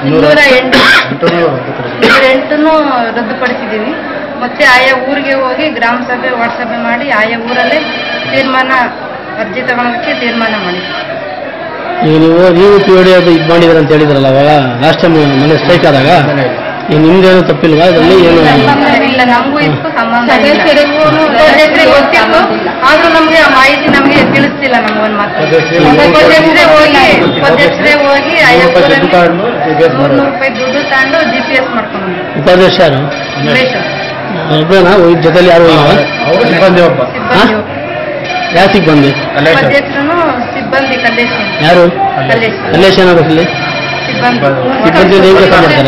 208 ರದ್ದುಪಡಿಸಿದ್ದೀವಿ. ಮತ್ತೆ ಆಯಾ ಊರಿಗೆ ಹೋಗಿ ಗ್ರಾಮ ಸಭೆ ವಾರ್ಡ್ ಸಭೆ ಮಾಡಿ ಆಯಾ ಊರಲ್ಲೇ ತೀರ್ಮಾನ ಅರ್ಜಿ ತಗೊಳೋದಕ್ಕೆ ತೀರ್ಮಾನ ಮಾಡಿ. ಈಗ ನೀವು POD ಅದು ಇದು ಮಾಡಿದಾರೆ ಅಂತ ಹೇಳಿದ್ರಲ್ಲ ಅವಾಗ ಲಾಸ್ಟ್ ಟೈಮ್ ಮನೆ ಸ್ಟ್ರೈಕ್ ಆದಾಗ ನಿಮ್ದೇನು ತಪ್ಪಿಲ್ವಾ ಇದರಲ್ಲಿ? ಏನು ಇಲ್ಲ, ನಮಗೂ ಇದಕ್ಕೂ ಸಂಬಂಧ ಗೊತ್ತಿತ್ತು, ಆದ್ರೂ ನಮ್ಗೆ ಆ ಮಾಹಿತಿ ನಮ್ಗೆ ತಿಳಿಸ್ತಿಲ್ಲ. ನಮ್ಗೊಂದು ಮಾತು ಉಪಾಧ್ಯಕ್ಷರೇ ಹೋಗಿ 100 ರೂಪಾಯಿ ದುಡ್ಡು ತಗೊಂಡು GPS ಮಾಡ್ಕೊಂಡು ಉಪಾಧ್ಯಕ್ಷ ಯಾರು? ಒಬ್ಬರೇನಾ ಜೊತೆಲಿ ಯಾರು? ಸಿಬ್ಬಂದಿ ಒಬ್ಬ. ಯಾವ ಸಿಬ್ಬಂದಿ? ಉಪಾಧ್ಯಕ್ಷರು ಸಿಬ್ಬಂದಿ ಕಲ್ಲೇಶ್. ಯಾರು? ಕಲ್ಲೇಶ್ ಏನಾಗಬೇಕಲ್ಲಿ? ಸಿಬ್ಬಂದಿ ಏನು ಕೆಲಸ ಮಾಡ್ತಾರೆ?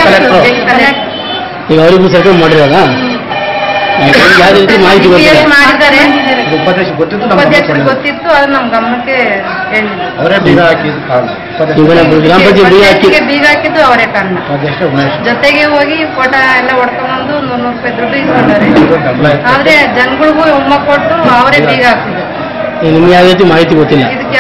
ಈಗ ಅವರಿಗೂ ಸರ್ಕಾರ ಮಾಡಿರೋದಾ? ಯಾವ ರೀತಿ ಮಾಹಿತಿ ಮಾಡಿದ್ದಾರೆ? ಉಪಾಧ್ಯಕ್ಷರು ಗೊತ್ತಿತ್ತು, ಅದು ನಮ್ಮ ಗಮನಕ್ಕೆ ಗ್ರಾಮ ಪಂಚಾಯತ್ ಬೀಗ ಹಾಕಿದ್ದು ಅವರೇ ಕಾರಣ. ಜೊತೆಗೆ ಹೋಗಿ ಫೋಟೋ ಎಲ್ಲ ಹೊಡ್ಕೊಂಡ್ಬಂದು 100 ರೂಪಾಯಿ ದುಡ್ಡು ಇಸ್ಕೊಂಡಾರೆ. ಆದ್ರೆ ಜನಗಳಿಗೂ ಒಮ್ಮ ಕೊಟ್ಟು ಅವರೇ ಬೀಗ ಹಾಕಿದ್ರು. ನಿಮ್ಗೆ ಯಾವ ರೀತಿ ಮಾಹಿತಿ ಗೊತ್ತಿಲ್ಲ? ಇದಕ್ಕೆ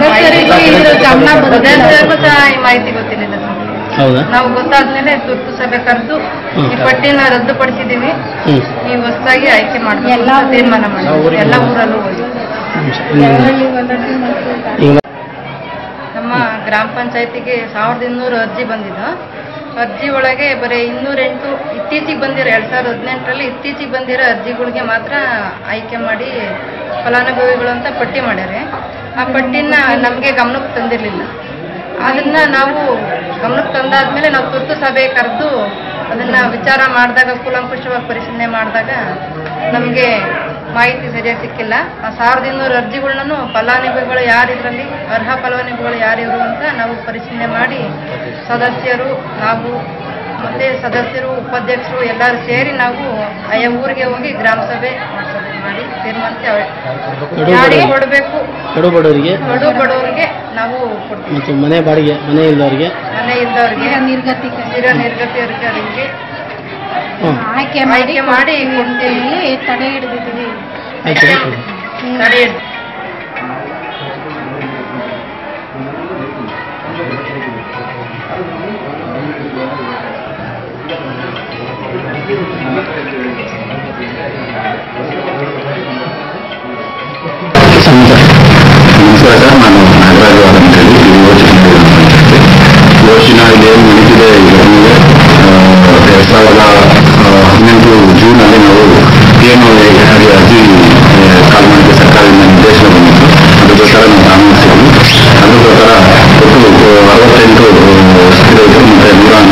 ಈ ಮಾಹಿತಿ ಗೊತ್ತಿಲ್ಲ. ಹೌದಾ? ನಾವು ಗೊತ್ತಾದ್ಮೇಲೆ ತುರ್ತು ಸಭೆ ಕರೆದು ಈ ಪಟ್ಟಿನ ರದ್ದುಪಡಿಸಿದೀವಿ. ಈ ಹೊಸದಾಗಿ ಆಯ್ಕೆ ಮಾಡಬೇಕು ತೀರ್ಮಾನ ಮಾಡಿ ಎಲ್ಲ ಊರಲ್ಲೂ ಹೋಗಿ. ನಮ್ಮ ಗ್ರಾಮ ಪಂಚಾಯತಿಗೆ 1200 ಅರ್ಜಿ ಬಂದಿದ್ದು. ಅರ್ಜಿ ಒಳಗೆ ಬರೀ 208 ಇತ್ತೀಚೆಗೆ ಬಂದಿರೋ 2018ರಲ್ಲಿ ಇತ್ತೀಚೆಗೆ ಬಂದಿರೋ ಅರ್ಜಿಗಳಿಗೆ ಮಾತ್ರ ಆಯ್ಕೆ ಮಾಡಿ ಫಲಾನುಭವಿಗಳು ಅಂತ ಪಟ್ಟಿ ಮಾಡ್ಯಾರೆ. ಆ ಪಟ್ಟಿನ ನಮಗೆ ಗಮನಕ್ಕೆ ತಂದಿರಲಿಲ್ಲ. ಅದನ್ನ ನಾವು ಗಮನಕ್ಕೆ ತಂದಾದ್ಮೇಲೆ ನಾವು ತುರ್ತು ಸಭೆ ಕರೆದು ಅದನ್ನ ವಿಚಾರ ಮಾಡಿದಾಗ ಕೂಲಂಕುಷವಾಗಿ ಪರಿಶೀಲನೆ ಮಾಡಿದಾಗ ನಮಗೆ ಮಾಹಿತಿ ಸರಿಯಾಗಿ ಸಿಕ್ಕಿಲ್ಲ. ಆ 1200 ಅರ್ಜಿಗಳನ್ನೂ ಫಲಾನುಭವಿಗಳು ಯಾರಿದ್ರಲ್ಲಿ ಅರ್ಹ ಫಲಾನುಭವಿಗಳು ಯಾರಿದ್ರು ಅಂತ ನಾವು ಪರಿಶೀಲನೆ ಮಾಡಿ ಸದಸ್ಯರು ನಾವು ಮತ್ತೆ ಸದಸ್ಯರು ಉಪಾಧ್ಯಕ್ಷರು ಎಲ್ಲರೂ ಸೇರಿ ನಾವು ಆಯಾ ಊರಿಗೆ ಹೋಗಿ ಗ್ರಾಮ ಸಭೆ ಮಾಡಿ ತೀರ್ಮಾನಕ್ಕೆ ಯಾರಿಗೆ ಕೊಡಬೇಕು, ಕಡು ಬಡವರಿಗೆ ನಾವು ಕೊಡ್ತೀವಿ. ಮತ್ತು ಮನೆ ಬಾಡಿಗೆ ಮನೆ ಇಲ್ಲದವ್ರಿಗೆ ನಿರ್ಗತಿಯವರಿಗೆ ಅವರಿಗೆ ಆಯ್ಕೆ ಮಾಡಿ ಕೊಡ್ತೀವಿ. ತಡೆ ಹಿಡಿದಿದ್ದೀವಿ. ನಮಸ್ಕಾರ ಸರ್, ನಾನು ನಾಗರಾಜ್ ಅವರ ಅಂತೇಳಿ ಯೋಚನೆ ಏನು ನಡೀತಿದೆ. ಈಗ 2018 ಜೂನಲ್ಲಿ ನಾವು ಏನು ಅರ್ಜಿ ಕಾಲ್ ಮಾಡಿದ್ದೆ, ಸರ್ಕಾರದಿಂದ ನಿರ್ದೇಶನ ಬಂದಿತ್ತು. ಅದ್ರ ಪ್ರಕಾರ ನಾವು ಗಮನಿಸಿದ್ವಿ. ಅದ್ರ ಪ್ರಕಾರ ಒಟ್ಟು 68 ಸ್ಥಿರಗಳು ಮತ್ತು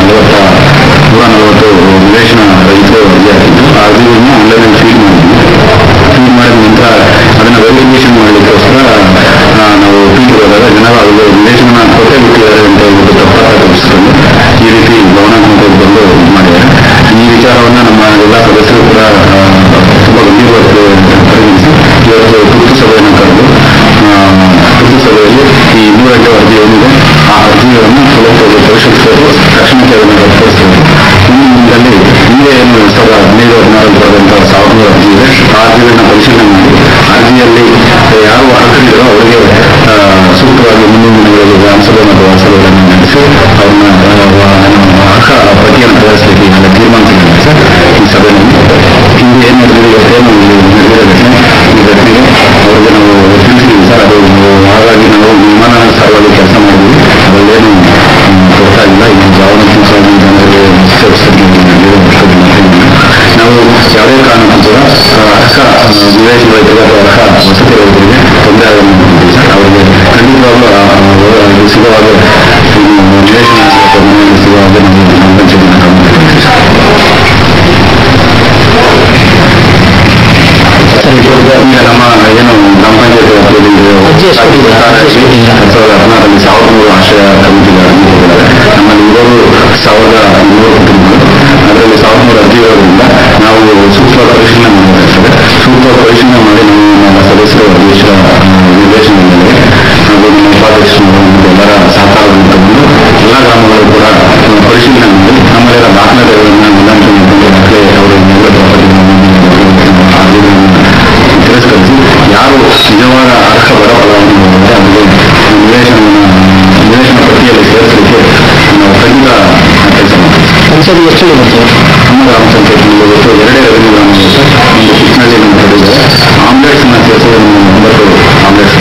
140 ನಿವೇಶನ ರೈತರು ಅರ್ಜಿ ಹಾಕಿದ್ದು. ಆ ಅರ್ಜಿಗಳನ್ನ ಆನ್ಲೈನಲ್ಲಿ ಫೀಡ್ ಮಾಡಿದ್ವಿ. ಫೀಡ್ ಮಾಡಿದ ನಂತರ ಅದನ್ನು ವೆರಿಫಿಕೇಶನ್ ಮಾಡಲಿಕ್ಕೋಸ್ಕರ ನಾವು ಫೀಲ್ಡ್ ಹೋದಾಗ ಜನರು ಅದು ನಿವೇಶನ ಕೊಟ್ಟೆ ಬಿಟ್ಟಿದ್ದಾರೆ ಅಂತ ಹೇಳ್ಬಿಟ್ಟು ತಪ್ಪಾಗ ತೋರಿಸ್ಕೊಂಡು ಈ ರೀತಿ ಗಮನಾತ್ಮಕವಾಗಿ ಬಂದು ಮಾಡಿದ್ದಾರೆ. ಈ ವಿಚಾರವನ್ನು ನಮ್ಮ ಎಲ್ಲ ಸದಸ್ಯರು ಕೂಡ ತುಂಬ ಗಂಭೀರವಾಗಿ ಪರಿಗಣಿಸಿ ಇವತ್ತು ತುರ್ತು ಸಭೆಯನ್ನು ಕರೆದು ತುರ್ತು ಸಭೆಯಲ್ಲಿ ಈ 208 ಅರ್ಜಿ ಏನಿದೆ ಆ ಅರ್ಜಿಗಳನ್ನು ಸುಲಭವಾಗಿ ಪರಿಶೀಲಿಸಬೇಕು, ತಕ್ಷಣಕ್ಕೆ ಅದನ್ನು ರದ್ದುಪಡಿಸಬೇಕು. ಮುಂದಿನ ದಿನದಲ್ಲಿ ಹಿಂದೆ ಏನು 2015-16 ಬರೆದಂತಹ 1000 ಅರ್ಜಿ ಇದೆ. ಆ ಅರ್ಜಿಗಳನ್ನ ಪರಿಶೀಲನೆ ಮಾಡಿ ಅರ್ಜಿಯಲ್ಲಿ ಯಾರು ಅರ್ಹರಿದ್ದರೋ ಅವರಿಗೆ ಸೂಕ್ತವಾಗಿ ಮುಂದಿನ ದಿನಗಳಲ್ಲಿ ಗ್ರಾಮಸಭೆ ಮತ್ತು ವಾಸಭೆಗಳನ್ನು ನಡೆಸಿ ಅವ್ರನ್ನ ಅರ್ಹ ಪಟ್ಟಿಯನ್ನು ತಯಾರಿಸಲಿಕ್ಕೆ ಈಗಾಗಲೇ ತೀರ್ಮಾನಿಸಿದ್ದಾರೆ ಸರ್. ಈ ಸಭೆಯಲ್ಲಿ ಹಿಂದೆ ಏನು ನಡೆದಿದೆ, ಇವತ್ತೇನು ನಡೆದಿರೋ ಈ ಘಟನೆಗೆ ಅವರಿಗೆ ನಾವು ತಿಳಿಸಿದ್ದೀವಿ ಸರ್. ಅದು ಹಾಗಾಗಿ ನಾವು ವಿಮಾನಾನುಸಾರವಾಗಿ ಕೆಲಸ ಮಾಡಿದ್ವಿ. ಅದರಲ್ಲೇನು ಕೊಡ್ತಾ ಇಲ್ಲ. ಈಗ ಭಾವನಾತ್ಮಕವಾಗಿ ಜನರಿಗೆ ನಾವು ಯಾವುದೇ ಕಾರಣಕ್ಕೂ ಕೂಡ ಅರ್ಹ ನಿವೇಶನ ರೈತರಿಗೆ ಅಥವಾ ಅರ್ಹ ವಸತಿ ರೈತರಿಗೆ ತೊಂದರೆ ಆಗಲು ಸರ್. ಅವರಿಗೆ ಖಂಡಿತವಾಗ್ಲೂ ಸಿಗುವಾಗ ನಿವೇಶನ ಮನೆಯಲ್ಲಿ ಸಿಗುವಾಗ ನಾವು ಗ್ರಾಮ ಪಂಚಾಯತಿನ ಕ್ರಮ ಈಗ ನಮ್ಮ ಏನು ಗ್ರಾಮ ಪಂಚಾಯತ್ 2016ರಲ್ಲಿ 1300 ಆಶ್ರಯ ಕಮಿಟಿಗಳು ನಮ್ಮಲ್ಲಿ ಇರೋರು 1300 ಕುಟುಂಬಗಳು. ಅದರಲ್ಲಿ 1300 ಅರ್ಜಿಗಳಿಂದ ನಾವು ಸೂಕ್ತವಾದ ಪರಿಶೀಲನೆ ಮಾಡಬೇಕಾಗ್ತದೆ. ಸೂಕ್ತವಾದ ಪರಿಶೀಲನೆ ಮಾಡಿ ನಮ್ಮ ಸದಸ್ಯರು ಅಧ್ಯಕ್ಷರ ನಿರ್ದೇಶನದಲ್ಲಿ ಹಾಗೂ ನಮ್ಮ ಉಪಾಧ್ಯಕ್ಷರು ಎಲ್ಲರ ಸಹಕಾರವನ್ನು ತಗೊಂಡು ಎಲ್ಲ ಗ್ರಾಮಗಳು ಕೂಡ ಪರಿಶೀಲನೆ ಮಾಡಿ ನಮ್ಮೆಲ್ಲ ದಾಖಲೆಗಳನ್ನು ಹೊಂದಾಣಿಕೆ ಮಾಡಿಕೊಂಡು ದಾಖಲೆ ಅವರು ತಿರಸ್ಕರಿಸಿ ಯಾರು ನಿಜವಾದ ಅರ್ಹ ಬಡ ಫಲಾನುಭವಿಗಳಿದ್ದಾರೆ ಅವರಿಗೆ ಪಂಚಾಯತ್ ಎಷ್ಟು ಬರ್ತದೆ? ನಮ್ಮ ಗ್ರಾಮ ಪಂಚಾಯತ್ನಲ್ಲಿ ಇವತ್ತು 2 ರೆವಿನ್ಯೂ ಗ್ರಾಮ ಇದೆ ಸರ್. ಒಂದು ಕಿಟ್ನಳ್ಳಿ ನಮ್ಮ ಕಡೆ ಆಮ್ಲೆಟ್ಸ್ನ ಸೇರಿಸಿ 9 ಆಮ್ಲೆಟ್ಸ್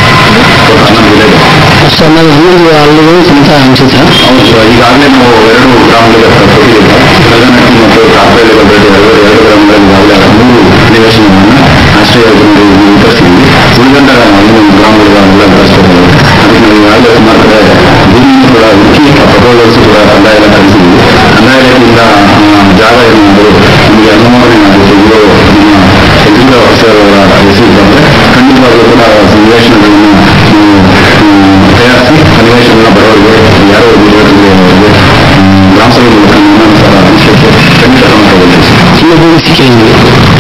ಅಷ್ಟು ಅನ್ನೋದು ಅಲ್ಲಿಗೂ ಸಮೇತ ಅನಿಸುತ್ತೆ. ಹೌದು ಸರ್, ಈಗಾಗಲೇ ನಾವು 2 ಗ್ರಾಮಗಳಿಗೆ ಕೊಟ್ಟಿದ್ದೀವಿ. ಕಲ್ಲನಟ್ಟಿ ಮತ್ತು ಕಾಪೇಲಿ ಬಂದದ್ದು 2 ಗ್ರಾಮಗಳಲ್ಲಿ ಈಗಾಗಲೇ 3 ನಿವೇಶನವನ್ನು ಆಶ್ರಯ ವಿತರಿಸಿದ್ವಿ. ಉಳಿದಂತ ಇನ್ನೊಂದು ಗ್ರಾಮಗಳಿಗೆಲ್ಲ ವಿತರಿಸ್ತಾರೆ. ಅದಕ್ಕೆ ನಾವು ಈಗಾಗಲೇ ಸುಮಾರು ಕಡೆ ಭೂಮಿಯನ್ನು ಕೂಡ ಹುಡುಕಿ ಪ್ರಪೋಸಲ್ಸ್ ಕೂಡ ಕಂದಾಯ ಎಲ್ಲ ಕಳಿಸಿದ್ವಿ. ಕಂದಾಯ ಇಲಾಖೆಯಿಂದ ಜಾಗ ಏನಾದರೂ ನಮಗೆ ಅನುಮೋದನೆ ಆಗುತ್ತೆ ಇರೋ ನಮ್ಮ ಎಕ್ಸಿಕ್ಯೂಟಿವ್ ಆಫೀಸರ್ ಅವರ ಹೆಸರು ಬಂದರೆ ಖಂಡಿತವಾಗಲೂ ಕೂಡ ನಿವೇಶನಗಳನ್ನು ತಯಾರಿಸಿ ನಿವೇಶನ ಬರೋರಿಗೆ ಯಾರೋ ಗ್ರಾಮ ಸಭೆ ಮೂಲಕ ನಿಯಮಾನುಸಾರ ವಿಷಯಕ್ಕೆ ಖಂಡಿತ ಕ್ರಮ ತಗೊಳ್ತೀವಿ.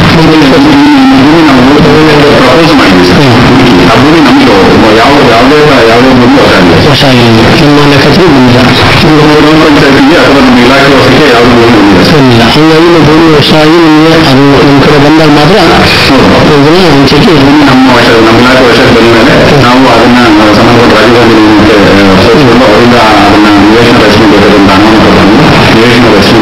ನಾವು ಪ್ರಪೋಸ್ ಮಾಡಿದ್ವಿ ಸರ್. ಆ ಭೂಮಿ ನಮಗೆ ಯಾವುದೇ ಭೂಮಿ ಹೊಸ ಆಗಿಲ್ಲ. ನಿಮ್ಮ ಲೆಕ್ಕಾಚಾರ ಬಂದಿಲ್ಲ. ಗ್ರಾಮ ಪಂಚಾಯತಿಗೆ ಅಥವಾ ನಮ್ಮ ಇಲಾಖೆ ವರ್ಷಕ್ಕೆ ಯಾವುದೇ ಭೂಮಿ ಬಂದಿಲ್ಲ. ಹೀಗಾಗಿ ಭೂಮಿ ವರ್ಷ ಆಗಿ ನಿಮಗೆ ಅದು ನಿಮ್ಮ ಕಡೆ ಬಂದಾಗ ಮಾತ್ರ ಹಂಚಿಕೆ ನಮ್ಮ ಇಲಾಖೆ ವರ್ಷಕ್ಕೆ ಬಂದ ಮೇಲೆ ನಾವು ಅದನ್ನ ಸಂಬಂಧಪಟ್ಟ ರಾಜಧಾನಿ ಸೇರಿಸಿಕೊಂಡು ಅವರಿಂದ ಅದನ್ನ ನಿವೇಶನ ರಚನೆ ಬೇಕಾದಂತ ಹಣವನ್ನು ಕೊಟ್ಟು ನಿವೇಶನ ರಚನೆ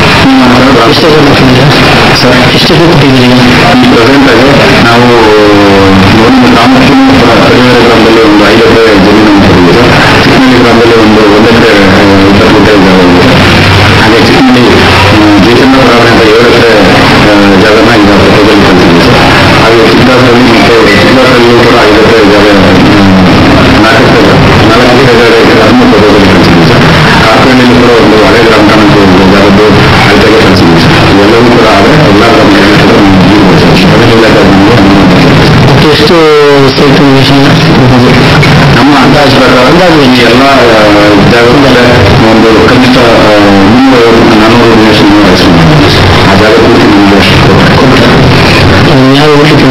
ಸರ್ ಎಷ್ಟು ಕೊಟ್ಟಿದ್ದೀರಿ? ಈ ಪ್ರೆಸೆಂಟ್ ಆಗಿ ನಾವು ಒಂದು ಗ್ರಾಮಕ್ಕೆ ಕಡಿಮೆ ಗ್ರಾಮದಲ್ಲಿ ಒಂದು 5 ಎಕರೆ ಜಮೀನನ್ನು ಕೊಟ್ಟಿದ್ದೀವಿ ಸರ್. ಚಿಕ್ಕನಳ್ಳಿ ಗ್ರಾಮದಲ್ಲಿ ಒಂದು 1 ಎಕರೆ 20 ಗುಂಟೆ ಜಾಗ. ಹಾಗೆ ಚಿಕ್ಕನಳ್ಳಿ ಜಯಚಂದ್ರ ಪ್ರಾವಣೆ ಅಂತ 7 ಎಕರೆ ಜಾಗನ ಈಗ ಪ್ರಪೋಸಲ್ ಕಳಿಸಿದ್ದೀವಿ ಸರ್. ಹಾಗೆ ಸಿದ್ದಾರ್ಥಲ್ಲಿ ಮತ್ತು ಸಿದ್ದಾರ್ಥಲ್ಲಿಯೂ ಕೂಡ 5 ಎಕರೆ ಜಾಗ 4 ಎಕರೆ 13 ಪ್ರಪೋಸಲ್ ಕಳಿಸಿದ್ದೀವಿ ಸರ್. ಕಾರ್ಪೇಟೆಯಲ್ಲಿ ಕೂಡ ಒಂದು ಹಳೆ ಗ್ರಾಮ ಪಂಚಾಯತ್ ಜಾಗದ್ದು ಆಯ್ಕೆಗೆ ಕಳಿಸಿದ್ದೀವಿ ಸರ್. ಇವೆಲ್ಲವೂ ಕೂಡ ಆದರೆ ಎಲ್ಲ ಎಷ್ಟು ಸೈಟ್ ನಿವೇಶನ ನಮ್ಮ ಅಂದಾಜು ಪ್ರಕಾರ ಈ ಎಲ್ಲ ಜಾಗದಲ್ಲೇ ಒಂದು ಕನಿಷ್ಠ 350-400 ನಿವೇಶನ ಆ ಜಾಗ ಪೂರ್ತಿ ಯಾವ ಹೋಗ್ಲಿಕ್ಕೆ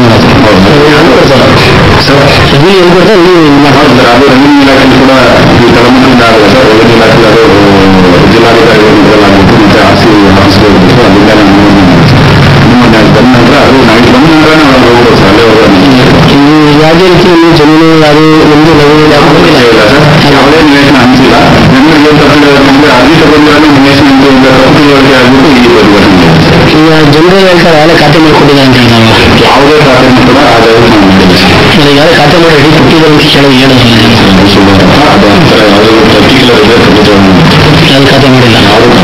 ಸರ್ ಎಲ್ಲಿ ಕೊಡ್ತಾರೆ ಸರ್. ಅದು ರೆವಿನ್ಯೂ ಇಲಾಖೆಯಲ್ಲಿ ಕೂಡ ಈ ತಳಮಟ್ಟದಿಂದ ಆಗಲ್ಲ ಸರ್. ರೆವಿನ್ಯೂ ಇಲಾಖೆ ಅದು ಜಿಲ್ಲಾಧಿಕಾರಿಗಳಾಗಿತ್ತು ಮತ್ತೆ RC ಆಫೀಸ್ಗೆ ಹೋಗ್ಬಿಟ್ಟು ಅಲ್ಲಿಂದ ಬಂದ ನಂತರ ಅದು ನಮಗೆ ಬಂದ ನಂತರ ನಾವು ಹೋಗ್ಬೋದು ಸರ್. ಅಲ್ಲೇ ಯಾವುದೇ ರೀತಿ ಜಮೀನು ಅದು ಒಂದು ಇಲ್ಲ ಸರ್. ಯಾವುದೇ ನಿವೇಶನ ಅನಿಸಿಲ್ಲ. ಜನರಿಗೆ ತಗೊಂಡ್ರೆ ಅರ್ಜಿ ತಗೊಂಡ್ರೆ ನಿವೇಶನ ಪ್ರಕೃತಿಗಳಿಗೆ ಆಗ್ಬಿಟ್ಟು ಈ ಈಗ ಜನರೇ ಹೇಳ್ತಾರೆ ಯಾರೇ ಖಾತೆ ಮಾಡಿಕೊಟ್ಟಿದ್ದಾರೆ ಅಂತ ಹೇಳಿದಾಗ ಯಾವುದೇ ಖಾತೆಯನ್ನು ಕೂಡ ಆ ಜಾಗ ನಾವು ಮಾಡಿಲ್ಲ. ಯಾರೇ ಖಾತೆ ಮಾಡಿ ರೆಡಿ ಕೊಟ್ಟಿದ್ದಾರೆ ಅಂತ ಕೇಳೋದು ಹೇಳೋದಿಲ್ಲ. ಅದು ಒಂಥರ ಯಾವುದೋ ಪರ್ಟಿಕ್ಯುಲರ್ ಇದೆ ಯಾರು ಖಾತೆ ಮಾಡಿಲ್ಲ.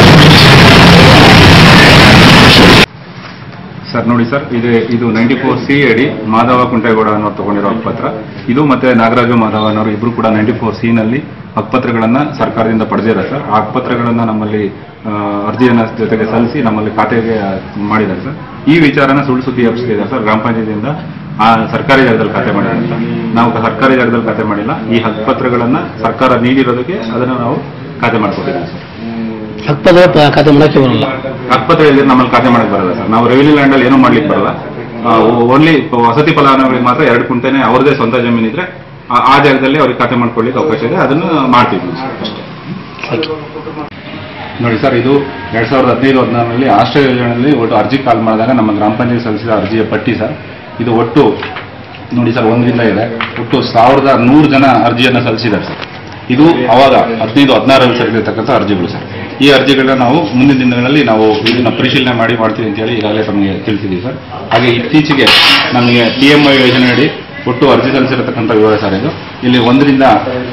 ಸರ್ ನೋಡಿ ಸರ್, ಇದು 94C ಅಡಿ ಮಾಧವ ಕುಂಟೇಗೌಡ ಅನ್ನೋರು ತಗೊಂಡಿರೋ ಹಕ್ಕುಪತ್ರ. ಇದು ಮತ್ತೆ ನಾಗರಾಜು ಮಾಧವ ಅನ್ನೋರು ಇಬ್ರು ಕೂಡ 94C ನಲ್ಲಿ ಹಕ್ಕುಪತ್ರಗಳನ್ನ ಸರ್ಕಾರದಿಂದ ಪಡೆದಿದ್ದಾರೆ ಸರ್. ಆ ಹಕ್ಕುಪತ್ರಗಳನ್ನ ನಮ್ಮಲ್ಲಿ ಅರ್ಜಿಯನ್ನ ಜೊತೆಗೆ ಸಲ್ಲಿಸಿ ನಮ್ಮಲ್ಲಿ ಖಾತೆಗೆ ಮಾಡಿದ್ದಾರೆ ಸರ್. ಈ ವಿಚಾರನ ಸುಳ್ಳು ಸುದ್ದಿ ಹಬ್ಬಿಸಿದ್ದಾರೆ ಸರ್. ಗ್ರಾಮ ಪಂಚಾಯತಿಯಿಂದ ಆ ಸರ್ಕಾರಿ ಜಾಗದಲ್ಲಿ ಖಾತೆ ಮಾಡಿದ್ದಾರೆ ಅಂತ. ನಾವು ಸರ್ಕಾರಿ ಜಾಗದಲ್ಲಿ ಖಾತೆ ಮಾಡಿಲ್ಲ. ಈ ಹಕ್ಕುಪತ್ರಗಳನ್ನ ಸರ್ಕಾರ ನೀಡಿರೋದಕ್ಕೆ ಅದನ್ನು ನಾವು ಖಾತೆ ಮಾಡಿಕೊಟ್ಟಿದ್ದೀವಿ ಸರ್. ಹಕ್ಕುಪತ್ರ ಖಾತೆ ಮಾಡಕ್ಕೆ ಬರಲ್ಲ. ಹಕ್ಕುಪತ್ರ ಇಲ್ಲದೆ ನಮ್ಮಲ್ಲಿ ಖಾತೆ ಮಾಡಕ್ಕೆ ಬರಲ್ಲ ಸರ್. ನಾವು ರೆವಿನ್ಯೂ ಲ್ಯಾಂಡ್ ಅಲ್ಲಿ ಏನೂ ಮಾಡ್ಲಿಕ್ಕೆ ಬರಲ್ಲ. ಓನ್ಲಿ ವಸತಿ ಫಲಾನುಭವಿಗಳಿಗೆ ಮಾತ್ರ 2 ಗುಂಟೆನೆ ಅವ್ರದೇ ಸ್ವಂತ ಜಮೀನಿದ್ರೆ ಆ ಜಾಗದಲ್ಲಿ ಅವ್ರಿಗೆ ಖಾತೆ ಮಾಡ್ಕೊಳ್ಳಿಕ್ಕೆ ಅವಕಾಶ ಇದೆ. ಅದನ್ನು ಮಾಡ್ತೀವಿ ಅಷ್ಟೇ. ನೋಡಿ ಸರ್, ಇದು 2015-16ರಲ್ಲಿ ಆಶ್ರಯ ಯೋಜನೆಯಲ್ಲಿ ಒಟ್ಟು ಅರ್ಜಿ ಕಾಲ್ ಮಾಡಿದಾಗ ನಮ್ಮ ಗ್ರಾಮ ಪಂಚಾಯತ್ ಸಲ್ಲಿಸಿದ ಅರ್ಜಿಯ ಪಟ್ಟಿ ಸರ್. ಇದು ಒಟ್ಟು ನೋಡಿ ಸರ್, ಒಂದರಿಂದ ಇದೆ. ಒಟ್ಟು 1100 ಜನ ಅರ್ಜಿಯನ್ನು ಸಲ್ಲಿಸಿದ್ದಾರೆ ಸರ್. ಇದು ಅವಾಗ 15-16ರಲ್ಲಿ ಸಲ್ಲಿಸಿರ್ತಕ್ಕಂಥ ಅರ್ಜಿಗಳು ಸರ್. ಈ ಅರ್ಜಿಗಳನ್ನ ನಾವು ಮುಂದಿನ ದಿನಗಳಲ್ಲಿ ನಾವು ಇದನ್ನ ಪರಿಶೀಲನೆ ಮಾಡ್ತೀವಿ ಅಂತೇಳಿ ಈಗಾಗಲೇ ತಮಗೆ ತಿಳಿಸಿದ್ದೀವಿ ಸರ್. ಹಾಗೆ ಇತ್ತೀಚೆಗೆ ನಮಗೆ PMI ಯೋಜನೆಯಡಿ ಒಟ್ಟು ಅರ್ಜಿ ಸಲ್ಲಿಸಿರತಕ್ಕಂಥ ವಿವರ ಸರ್. ಇದು ಇಲ್ಲಿ 1ರಿಂದ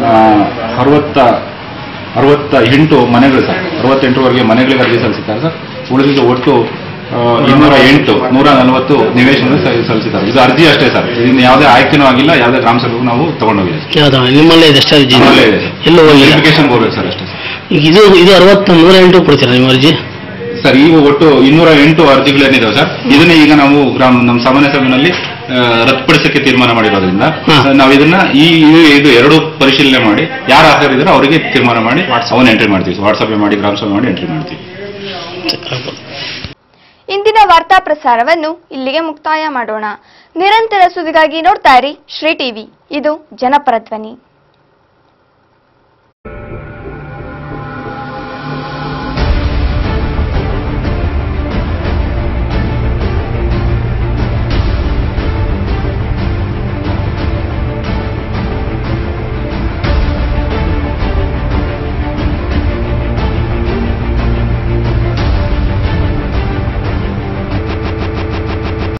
68 ಮನೆಗಳು ಸರ್. 68ವರೆಗೆ ಮನೆಗಳಿಗೆ ಅರ್ಜಿ ಸಲ್ಲಿಸಿದ್ದಾರೆ ಸರ್. ಉಳಿದಿದ್ದು ಒಟ್ಟು 140 ನಿವೇಶನ ಸಲ್ಲಿಸಿದ್ದಾರೆ. ಇದು ಅರ್ಜಿ ಅಷ್ಟೇ ಸರ್. ಇನ್ನು ಯಾವುದೇ ಆಯ್ಕೆನೂ ಆಗಿಲ್ಲ, ಯಾವುದೇ ಗ್ರಾಮ ಸಭೆಗೂ ನಾವು ತಗೊಂಡೋಗಿದ್ದೀವಿ. ನಿಮ್ಮಲ್ಲೇ ಇದೆ ಅಷ್ಟೇ ಅರ್ಜಿ? ಎಲ್ಲೋ ವೆರಿಫಿಕೇಶನ್ ಹೋಗ್ಬೇಕು ಸರ್ ಅಷ್ಟೇ. ಇದು 108 ಕೊಡ್ತೀರಾ ನೀವು ಅರ್ಜಿ ಸರ್? ಈಗ ಒಟ್ಟು 208 ಅರ್ಜಿಗಳೇನಿದಾವೆ ಸರ್. ಇದನ್ನ ಈಗ ನಾವು ನಮ್ಮ ಸಾಮಾನ್ಯ ಸಭೆಯಲ್ಲಿ ರದ್ದುಪಡಿಸಕ್ಕೆ ತೀರ್ಮಾನ ಮಾಡಿರೋದ್ರಿಂದ ನಾವು ಇದನ್ನ ಇದು 2 ಪರಿಶೀಲನೆ ಮಾಡಿ ಯಾರು ಹಾಜರಿದ್ದಾರೋ ಅವರಿಗೆ ತೀರ್ಮಾನ ಮಾಡಿ ಅವನ್ನ ಎಂಟ್ರಿ ಮಾಡ್ತೀವಿ. ವಾಟ್ಸಪ್ ಮಾಡಿ ಗ್ರಾಮ ಸಭೆ ಮಾಡಿ ಎಂಟ್ರಿ ಮಾಡ್ತೀವಿ. ಇಂದಿನ ವಾರ್ತಾ ಪ್ರಸಾರವನ್ನು ಇಲ್ಲಿಗೆ ಮುಕ್ತಾಯ ಮಾಡೋಣ. ನಿರಂತರ ಸುದ್ದಿಗಾಗಿ ನೋಡ್ತಾ ಇರಿ ಶ್ರೀ ಟಿವಿ. ಇದು ಜನಪರ ಧ್ವನಿ.